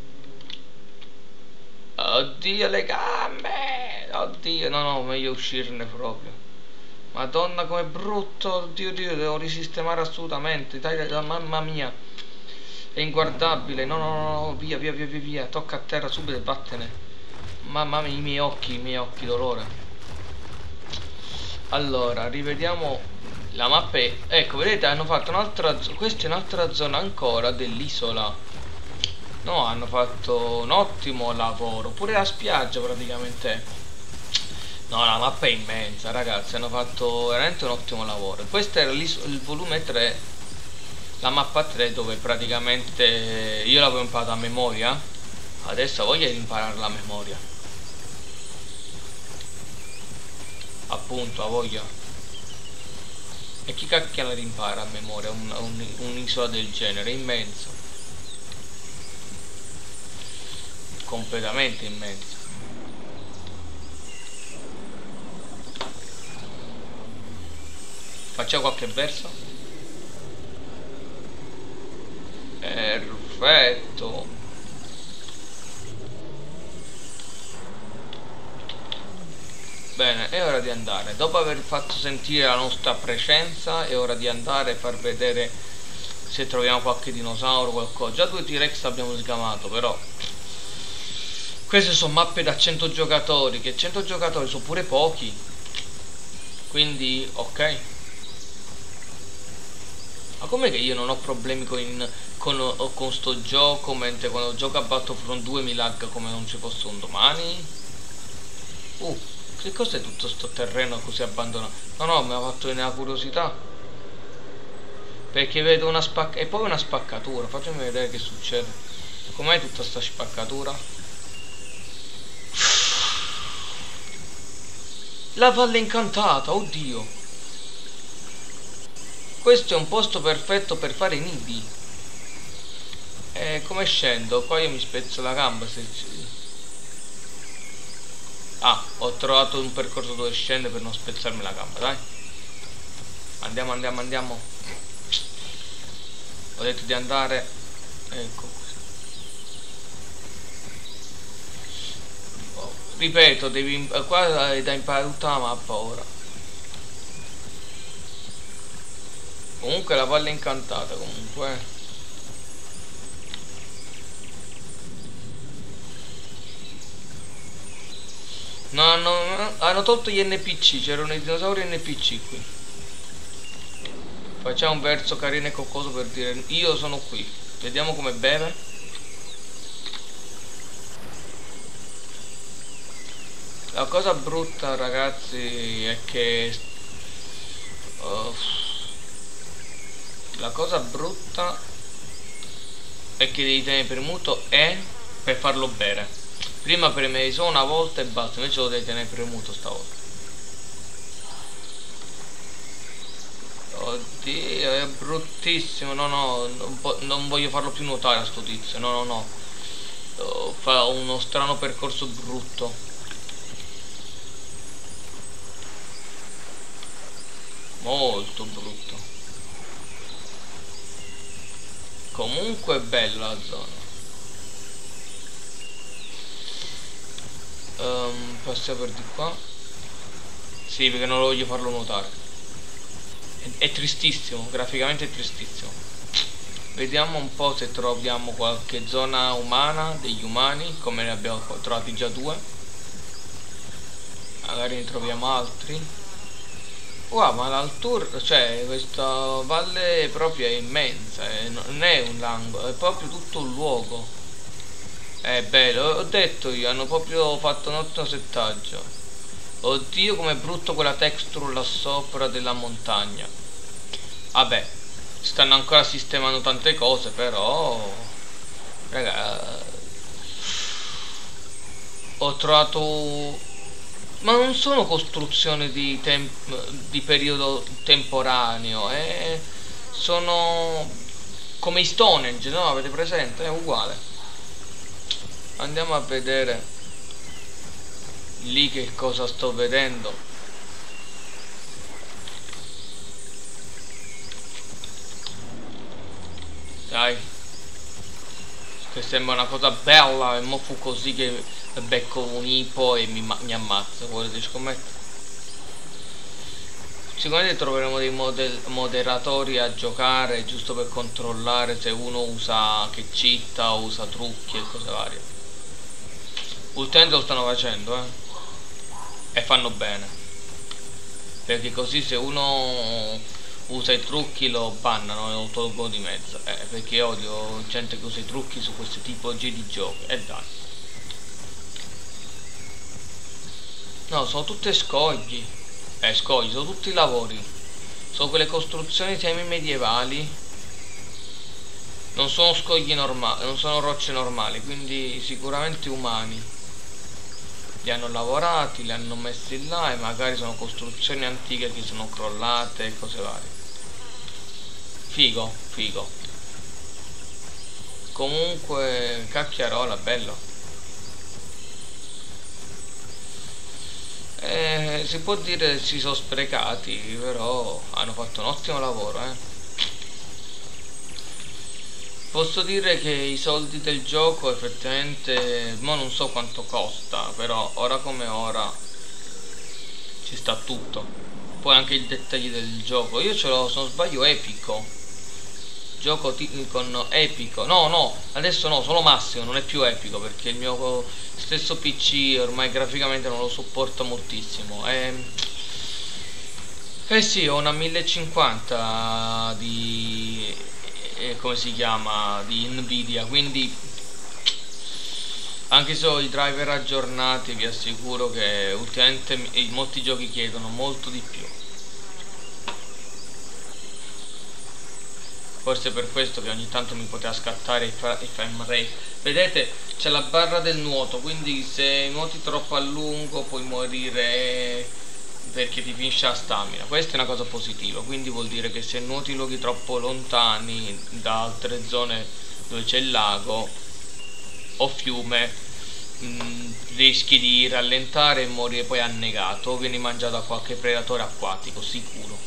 Oddio, le gambe. Oddio, no, no, meglio uscirne proprio. Madonna, com'è brutto. Oddio, Dio, devo risistemare assolutamente. Dai, dai, mamma mia. È inguardabile. No, no, no, no, via, via, via, via, via. Tocca a terra subito e vattene. Mamma mia, i miei occhi, i miei occhi, dolore. Allora, rivediamo la mappa. È... Ecco, vedete, hanno fatto un'altra... Questa è un'altra zona ancora dell'isola. No, hanno fatto un ottimo lavoro. Pure la spiaggia praticamente. No, la mappa è immensa, ragazzi, hanno fatto veramente un ottimo lavoro. Questo era il volume tre, la mappa tre, dove praticamente io l'avevo imparata a memoria. Adesso voglio imparare la memoria. Appunto, a voglia. E chi cacchio la rimpara a memoria un'isola un, un del genere? Immenso. Completamente immenso. Facciamo qualche verso? Perfetto. Bene, è ora di andare. Dopo aver fatto sentire la nostra presenza, è ora di andare e far vedere se troviamo qualche dinosauro, qualcosa. Già due T-Rex abbiamo sgamato, però queste sono mappe da cento giocatori, che cento giocatori sono pure pochi. Quindi, ok. Ma com'è che io non ho problemi con, con, con sto gioco, mentre quando gioco a Battlefront due mi lagga come non ci fosse un domani? Uh, che cos'è tutto sto terreno così abbandonato? No, no, mi ha fatto venire la curiosità. Perché vedo una spaccatura, e poi una spaccatura, fatemi vedere che succede. Com'è tutta sta spaccatura? La valle incantata, oddio. Questo è un posto perfetto per fare i nidi. E come scendo? Qua io mi spezzo la gamba se ci... Ah, ho trovato un percorso dove scendere per non spezzarmi la gamba, dai. Andiamo, andiamo, andiamo. Ho detto di andare. Ecco. Oh, ripeto, devi... Qua hai da imparare tutta la mappa ora. Comunque la valle incantata, comunque. No, no, hanno tolto gli N P C, c'erano i dinosauri N P C qui. Facciamo un verso carino e coccoso per dire io sono qui. Vediamo come beve. La cosa brutta, ragazzi, è che... Uh, la cosa brutta è che devi tenere premuto E per farlo bere. Prima premevi solo una volta e basta, invece lo devi tenere premuto stavolta. Oddio, è bruttissimo. No, no, non, non voglio farlo più nuotare a sto tizio. No, no, no. Oh, fa uno strano percorso brutto. Molto brutto. Comunque è bella la zona. Um, passiamo per di qua. Sì, perché non lo voglio farlo nuotare. È, è tristissimo, graficamente è tristissimo. Vediamo un po' se troviamo qualche zona umana, degli umani, come ne abbiamo trovati già due. Magari ne troviamo altri. Wow, ma l'altura, cioè questa valle proprio è immensa, eh, non è un lago, è proprio tutto un luogo. È bello, ho detto io, hanno proprio fatto un ottimo settaggio. Oddio com'è brutto quella texture là sopra della montagna. Vabbè, stanno ancora sistemando tante cose, però... Raga... Ho trovato... Ma non sono costruzioni di, di periodo temporaneo, eh? Sono come i Stonehenge, no? Avete presente? È uguale. Andiamo a vedere lì che cosa sto vedendo. Dai, che sembra una cosa bella e mo fu così che becco un ipo e mi, mi ammazza. Volete scommettere? Sicuramente troveremo dei model, moderatori a giocare giusto per controllare se uno usa che citta o usa trucchi e cose varie. Ultimamente lo stanno facendo, eh, e fanno bene, perché così se uno usa i trucchi lo bannano e lo tolgono di mezzo, eh, perché odio gente che usa i trucchi su queste tipologie di giochi. E eh, dai, No, sono tutte scogli. Eh, scogli, sono tutti lavori. Sono quelle costruzioni semi-medievali. Non sono scogli normali, non sono rocce normali, quindi sicuramente umani. Li hanno lavorati, li hanno messi là e magari sono costruzioni antiche che sono crollate e cose varie. Figo, figo. Comunque, cacchiarola, bello. Eh, si può dire si sono sprecati, però hanno fatto un ottimo lavoro, eh. Posso dire che i soldi del gioco effettivamente, ma non so quanto costa, però ora come ora ci sta tutto. Poi anche i dettagli del gioco. Io ce l'ho, se non sbaglio, epico. Gioco con epico. No, no, adesso no, solo massimo, non è più epico perché il mio stesso P C ormai graficamente non lo sopporta moltissimo. E... eh sì, ho una mille cinquanta di... eh, come si chiama? Di Nvidia, quindi anche se ho i driver aggiornati vi assicuro che ultimamente molti giochi chiedono molto di più. Forse per questo che ogni tanto mi poteva scattare il frame rate. Vedete, c'è la barra del nuoto, quindi se nuoti troppo a lungo puoi morire perché ti finisce la stamina. Questa è una cosa positiva, quindi vuol dire che se nuoti in luoghi troppo lontani da altre zone dove c'è il lago o fiume, mh, rischi di rallentare e morire poi annegato o vieni mangiato da qualche predatore acquatico, sicuro.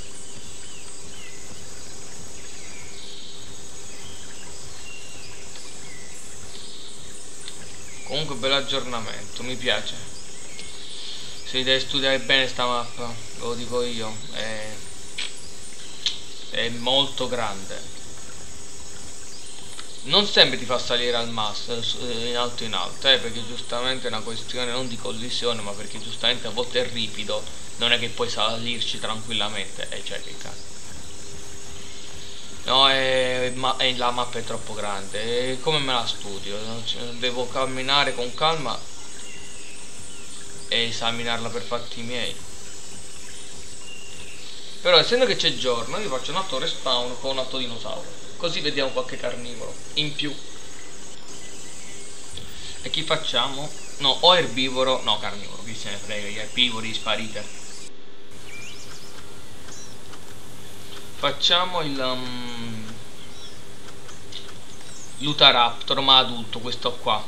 Comunque bello aggiornamento, mi piace. Si deve studiare bene sta mappa, lo dico io, è, è molto grande. Non sempre ti fa salire al massimo, in alto in alto, eh, perché giustamente è una questione non di collisione, ma perché giustamente a volte è ripido, non è che puoi salirci tranquillamente, e eh, cioè che cazzo. No, è, ma, è, la mappa è troppo grande, e come me la studio? Devo camminare con calma e esaminarla per fatti miei. Però essendo che c'è giorno, io faccio un altro respawn con un altro dinosauro, così vediamo qualche carnivoro in più. E chi facciamo? No, o erbivoro, no carnivoro, chi se ne frega, gli erbivori sparite. Facciamo il um, Lutaraptor ma adulto, questo qua.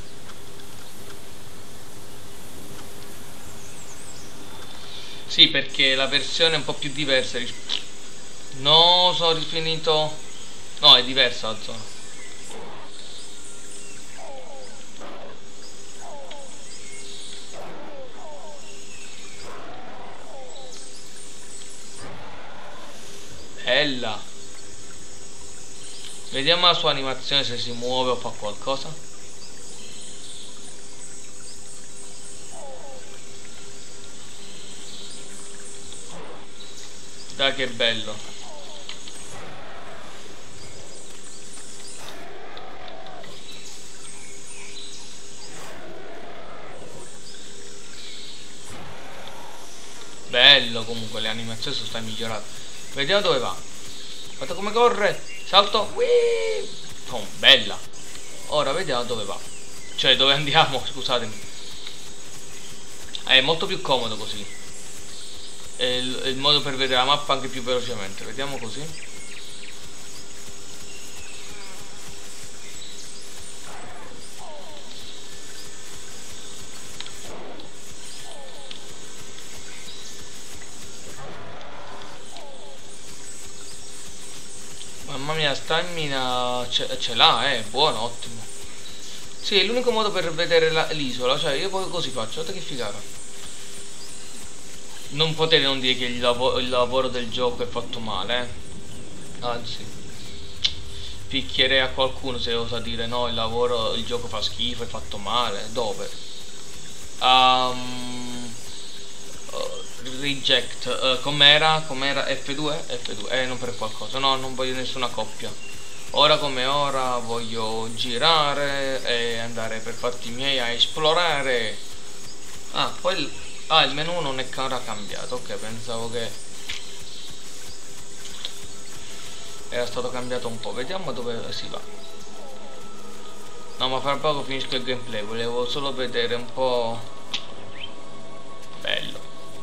Sì, perché la versione è un po' più diversa. No, sono rifinito. No, è diversa la zona. Bella. Vediamo la sua animazione, se si muove o fa qualcosa. Dai che bello. Bello comunque, le animazioni sono state migliorate. Vediamo dove va. Guarda come corre. Salto. Whee! Oh, bella. Ora vediamo dove va. Cioè dove andiamo, scusatemi. È molto più comodo così. È il, è il modo per vedere la mappa anche più velocemente. Vediamo così. Mamma mia, stamina ce l'ha, eh, buono, ottimo. Sì, è l'unico modo per vedere l'isola, cioè io poi così faccio, guarda che figata. Non potete non dire che il, lav il lavoro del gioco è fatto male, eh. Anzi, picchierei a qualcuno se osa dire no, il lavoro, il gioco fa schifo, è fatto male. Dove? Um, uh, reject, uh, com'era? Com'era? F due? F due, eh, non per qualcosa, no, non voglio nessuna coppia. Ora come ora voglio girare e andare per fatti miei a esplorare. Ah, poi Ah, il menu non è ancora cambiato. Ok, pensavo che era stato cambiato un po'. Vediamo dove si va. No, ma fra poco finisco il gameplay. Volevo solo vedere un po'. Bello.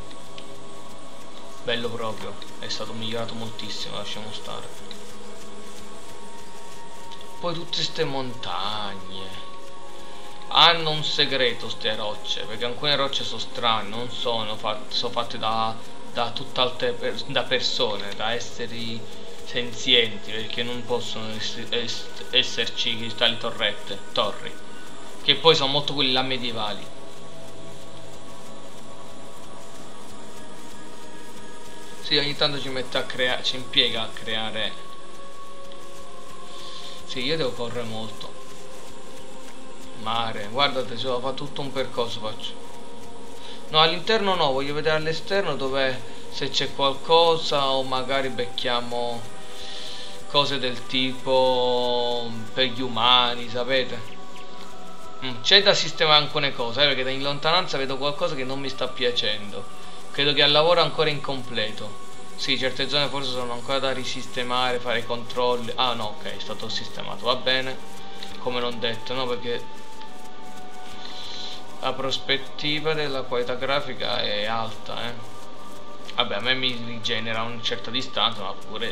Bello proprio. È stato migliorato moltissimo, lasciamo stare. Poi tutte ste montagne hanno un segreto, ste rocce, perché alcune rocce sono strane, non sono fatte, sono fatte da, da tutt'altre per, da persone, da esseri senzienti, perché non possono ess, ess, esserci cristalli torrette, torri, che poi sono molto quelli là medievali. Sì, ogni tanto ci mette a creare, ci impiega a creare. Sì, io devo correre molto. Mare, guardate, cioè, fa tutto un percorso faccio. No, all'interno no, voglio vedere all'esterno dove se c'è qualcosa o magari becchiamo cose del tipo per gli umani, sapete? Mm, c'è da sistemare alcune cose, eh, perché da in lontananza vedo qualcosa che non mi sta piacendo. Credo che al lavoro è ancora incompleto. Sì, certe zone forse sono ancora da risistemare, fare i controlli. Ah no, ok, è stato sistemato, va bene. Come non detto, no, perché la prospettiva della qualità grafica è alta, eh. Vabbè, a me mi rigenera a una certa distanza, ma pure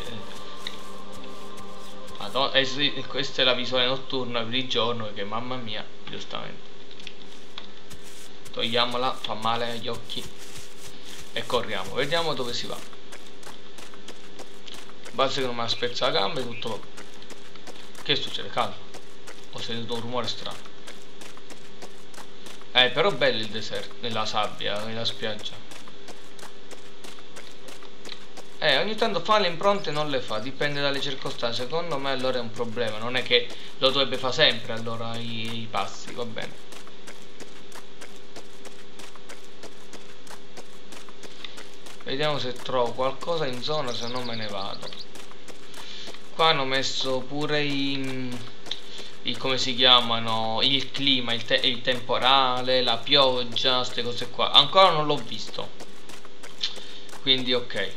Madonna, eh sì, questa è la visuale notturna di giorno, perché mamma mia, giustamente. Togliamola, fa male agli occhi. E corriamo, vediamo dove si va. Basta che non mi ha spezzato la gamba e tutto. Che succede? Calma. Ho sentito un rumore strano. Eh, però bello il deserto, nella sabbia, nella spiaggia. Eh, ogni tanto fa le impronte e non le fa, dipende dalle circostanze. Secondo me allora è un problema, non è che lo dovrebbe fare sempre allora i, i passi, va bene. Vediamo se trovo qualcosa in zona, se no me ne vado. Qua hanno messo pure i... Il, come si chiamano, il clima, il, te il temporale, la pioggia, queste cose qua. Ancora non l'ho visto, quindi ok.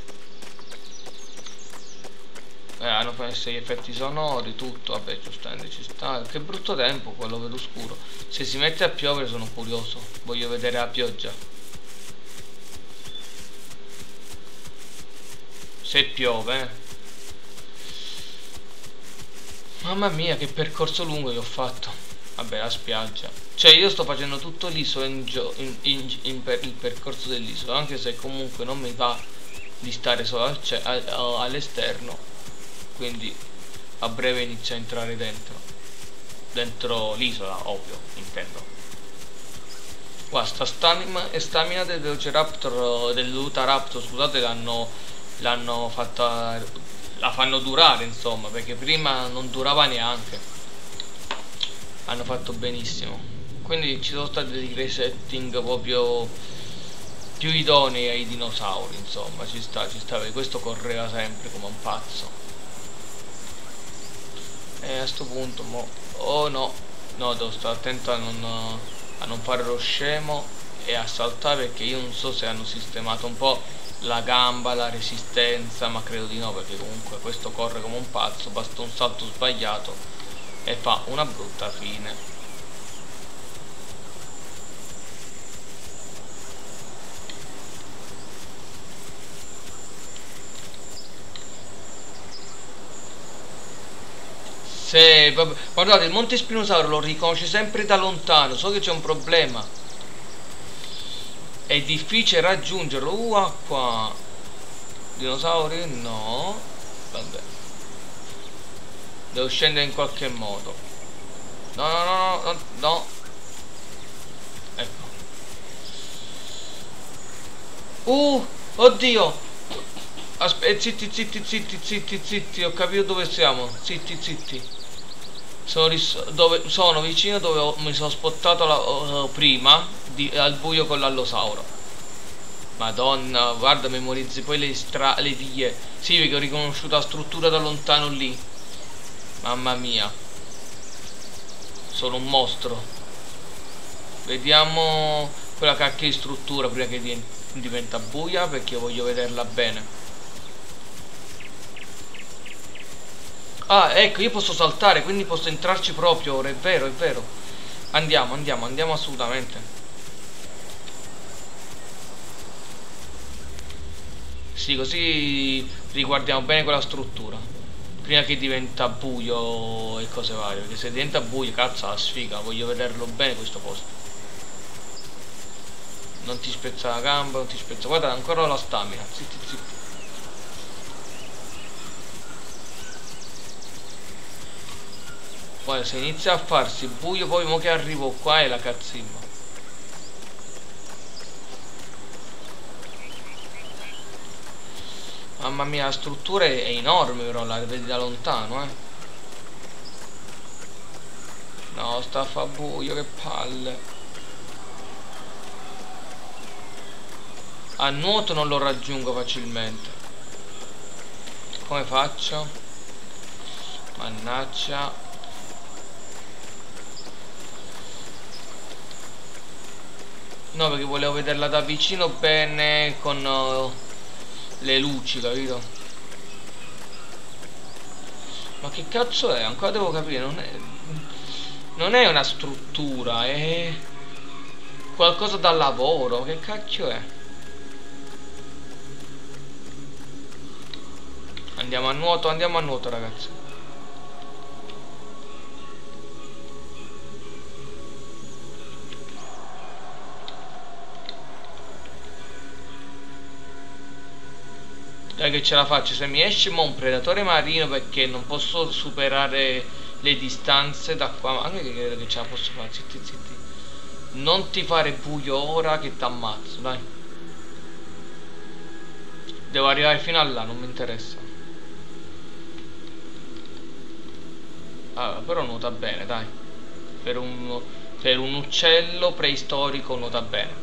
Eh, hanno messo gli effetti sonori, tutto, vabbè, giustamente ci sta. Che brutto tempo, quello vedo scuro. Se si mette a piovere sono curioso, voglio vedere la pioggia. Se piove, eh. Mamma mia, che percorso lungo che ho fatto. Vabbè, la spiaggia. Cioè, io sto facendo tutto l'isola in, in, in, in per il percorso dell'isola, anche se comunque non mi va di stare solo all'esterno. Quindi a breve inizio a entrare dentro. Dentro l'isola, ovvio, intendo. Qua sta stamina, stamina del Velociraptor, dell'Utaraptor, scusate, l'hanno l'hanno fatta... La fanno durare, insomma, perché prima non durava neanche. Hanno fatto benissimo. Quindi ci sono stati dei resetting proprio più idonei ai dinosauri, insomma. Ci sta, ci sta, perché questo correva sempre come un pazzo. E a sto punto mo... Oh no. No, devo stare attento a non, a non fare lo scemo e a saltare, perché io non so se hanno sistemato un po' la gamba, la resistenza, ma credo di no, perché comunque questo corre come un pazzo, basta un salto sbagliato e fa una brutta fine. Se, guardate, il Monte Spinosauro lo riconosce sempre da lontano, so che c'è un problema. È difficile raggiungerlo. Uh, acqua. Dinosauri? No. Vabbè. Devo scendere in qualche modo. No, no, no, no, no. Ecco. Uh, oddio. Aspetta, zitti, zitti, zitti, zitti, zitti. Ho capito dove siamo. Zitti, zitti. Sono, dove, sono vicino dove ho, mi sono spottato la, uh, prima di, al buio con l'allosauro. Madonna, guarda, memorizzi poi le, stra le vie. Sì, perché ho riconosciuto la struttura da lontano lì. Mamma mia, sono un mostro. Vediamo quella cacchio di struttura prima che diventi, diventa buia, perché io voglio vederla bene. Ah, ecco, io posso saltare, quindi posso entrarci proprio ora, è vero, è vero. Andiamo, andiamo, andiamo assolutamente. Sì, così riguardiamo bene quella struttura prima che diventa buio e cose varie, perché se diventa buio, cazzo, la sfiga, voglio vederlo bene questo posto. Non ti spezza la gamba, non ti spezza, guarda, ancora la stamina. Zitti, zitti. Poi se inizia a farsi buio, poi mo che arrivo qua è la cazzimma. Mamma mia, la struttura è enorme, però la vedi da lontano, eh. No, sta a fa buio, che palle. A nuoto non lo raggiungo facilmente. Come faccio? Mannaggia. No, perché volevo vederla da vicino bene con uh, le luci, capito? Ma che cazzo è? Ancora devo capire, non è... Non è una struttura, è... qualcosa da lavoro, che cacchio è? Andiamo a nuoto, andiamo a nuoto, ragazzi. Dai che ce la faccio. Se mi esce mo un predatore marino, perché non posso superare le distanze da qua, ma anche che credo che ce la posso fare. Zitti zitti. Non ti fare buio ora che ti ammazzo, dai. Devo arrivare fino a là, non mi interessa. Allora, però nuota bene, dai. Per un, per un uccello preistorico nuota bene.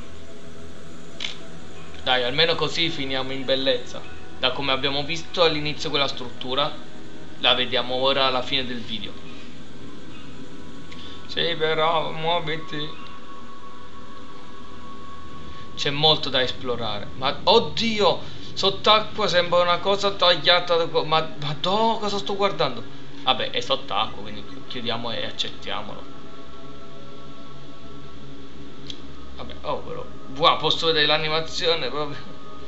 Dai, almeno così finiamo in bellezza. Da come abbiamo visto all'inizio quella struttura, la vediamo ora alla fine del video. Sì, però, muoviti. C'è molto da esplorare. Ma, oddio, sott'acqua sembra una cosa tagliata da... Ma, ma no, cosa sto guardando? Vabbè, è sott'acqua, quindi chiudiamo e accettiamolo. Vabbè, oh, però... Wow, posso vedere l'animazione proprio.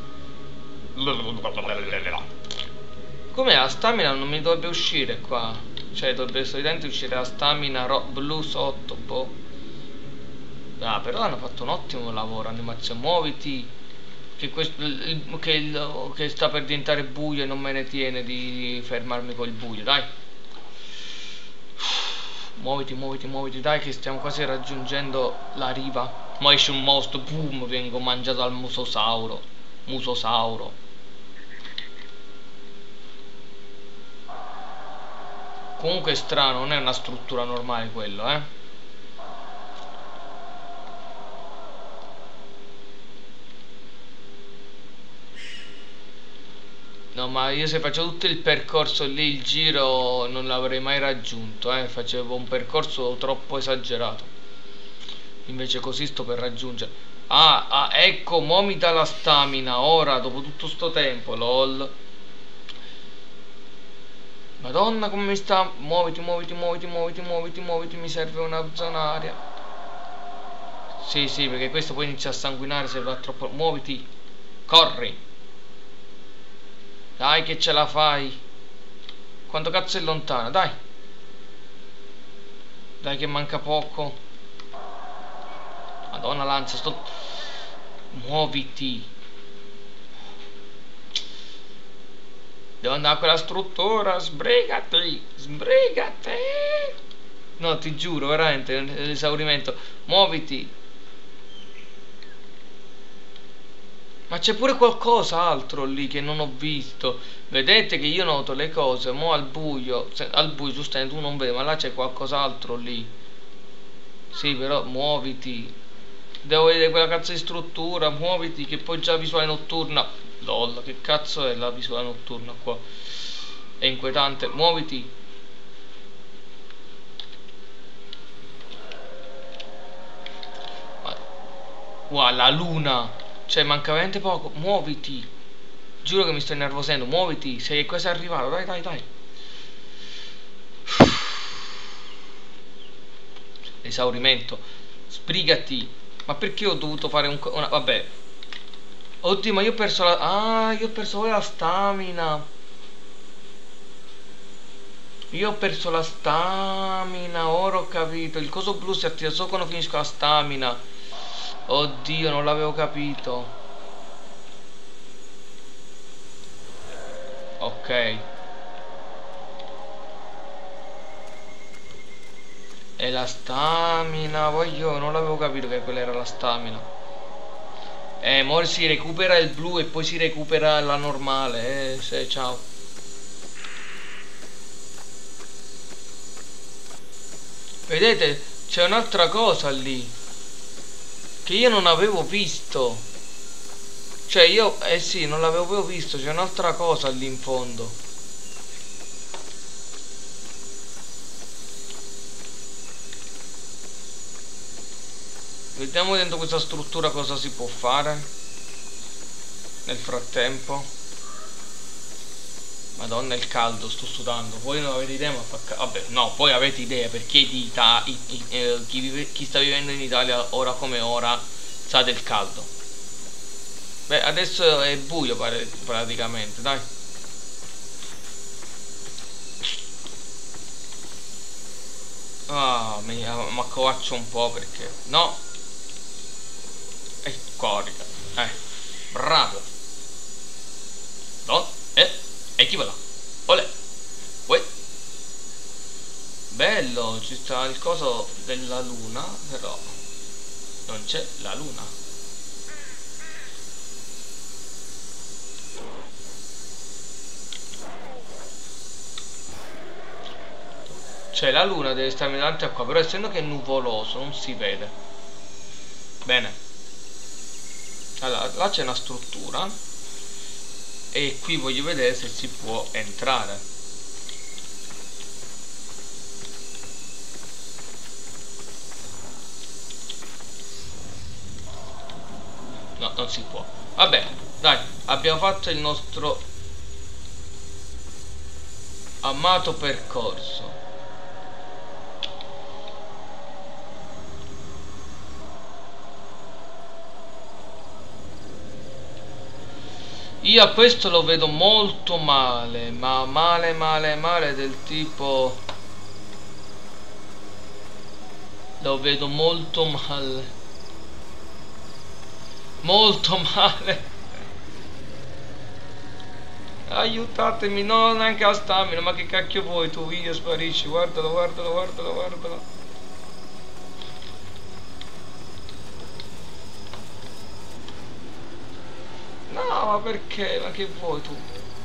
Com'è la stamina? Non mi dovrebbe uscire qua. Cioè dovrebbe solitamente uscire la stamina blu sotto, boh. Ah, però hanno fatto un ottimo lavoro. Animazione, muoviti. Che, questo, il, che, il, che sta per diventare buio e non me ne tiene di fermarmi col buio, dai. Muoviti, muoviti, muoviti, dai che stiamo quasi raggiungendo la riva. Ma esce un mostro, boom, vengo mangiato dal musosauro. Musosauro. Comunque è strano, non è una struttura normale quello, eh. No, ma io se facevo tutto il percorso lì, il giro, non l'avrei mai raggiunto, eh. Facevo un percorso troppo esagerato. Invece così sto per raggiungere. Ah, ah, ecco, mo mi dà la stamina ora, dopo tutto sto tempo, lol. Madonna come mi sta. Muoviti, muoviti, muoviti, muoviti, muoviti, muoviti. Mi serve una zona aria. Sì, sì, perché questo poi inizia a sanguinare se va troppo. Muoviti. Corri. Dai che ce la fai. Quanto cazzo è lontana, dai. Dai che manca poco. Madonna l'ansia, sto... Muoviti. Devo andare a quella struttura, sbrigati, sbrigati. No, ti giuro, veramente, l'esaurimento. Muoviti. Ma c'è pure qualcos'altro lì che non ho visto. Vedete che io noto le cose, mo al buio, se, al buio giustamente tu non vedi, ma là c'è qualcos'altro lì. Sì, però muoviti. Devo vedere quella cazzo di struttura, muoviti, che poi già visuale notturna. Lol, che cazzo è la visuale notturna qua? È inquietante, muoviti. Ma Wow, la luna. Cioè, manca veramente poco. Muoviti. Giuro che mi sto innervosendo. Muoviti. Sei quasi arrivato. Dai, dai, dai. Esaurimento. Sbrigati. Ma perché ho dovuto fare un... Una, vabbè. Oddio, ma io ho perso la... Ah, io ho perso la stamina. Io ho perso la stamina. Ora ho capito. Il coso blu si attiva solo quando finisco la stamina. Oddio, non l'avevo capito. Ok. E la stamina, voglio, non l'avevo capito che quella era la stamina. Eh, ora si recupera il blu e poi si recupera la normale. Eh, se, ciao. Vedete, c'è un'altra cosa lì che io non avevo visto. Cioè io, eh sì, non l'avevo proprio visto. C'è un'altra cosa lì in fondo. Vediamo dentro questa struttura cosa si può fare nel frattempo. Madonna, il caldo, sto sudando. Voi non avete idea, ma fa caldo. Vabbè, no, poi avete idea perché di Ita i, i, eh, chi, vive, chi sta vivendo in Italia ora come ora sa del caldo. Beh, adesso è buio praticamente, dai. Ah, mi accovaccio un po' perché... No! E eh, corica. Eh, bravo. No, eh, e chi va là? Olè. Uè. Bello, ci sta il coso della luna, però non c'è la luna. Cioè la luna deve stare davanti a qua, però essendo che è nuvoloso non si vede. Bene. Allora, là c'è una struttura e qui voglio vedere se si può entrare. No, non si può. Vabbè, dai, abbiamo fatto il nostro amato percorso. Io a questo lo vedo molto male, ma male male male del tipo... Lo vedo molto male. Molto male. Aiutatemi, no, neanche la stamina, ma che cacchio vuoi tu, via, sparisci, guardalo, guardalo, guardalo, guardalo. No, ma perché? Ma che vuoi tu?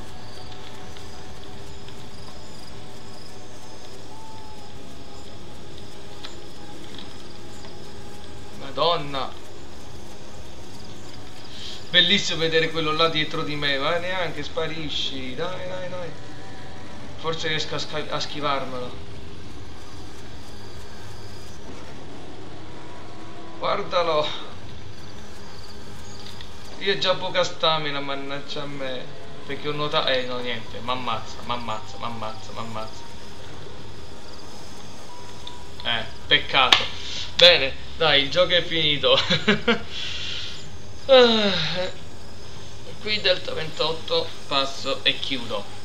Madonna. Bellissimo vedere quello là dietro di me, ma neanche sparisci. Dai, dai, dai. Forse riesco a, a schivarmelo. Guardalo. Io ho già poca stamina, mannaggia a me. Perché ho notato... Eh, no, niente. M'ammazza, m'ammazza, m'ammazza, m'ammazza. Eh, peccato. Bene, dai, il gioco è finito. Qui Delta ventotto, passo e chiudo.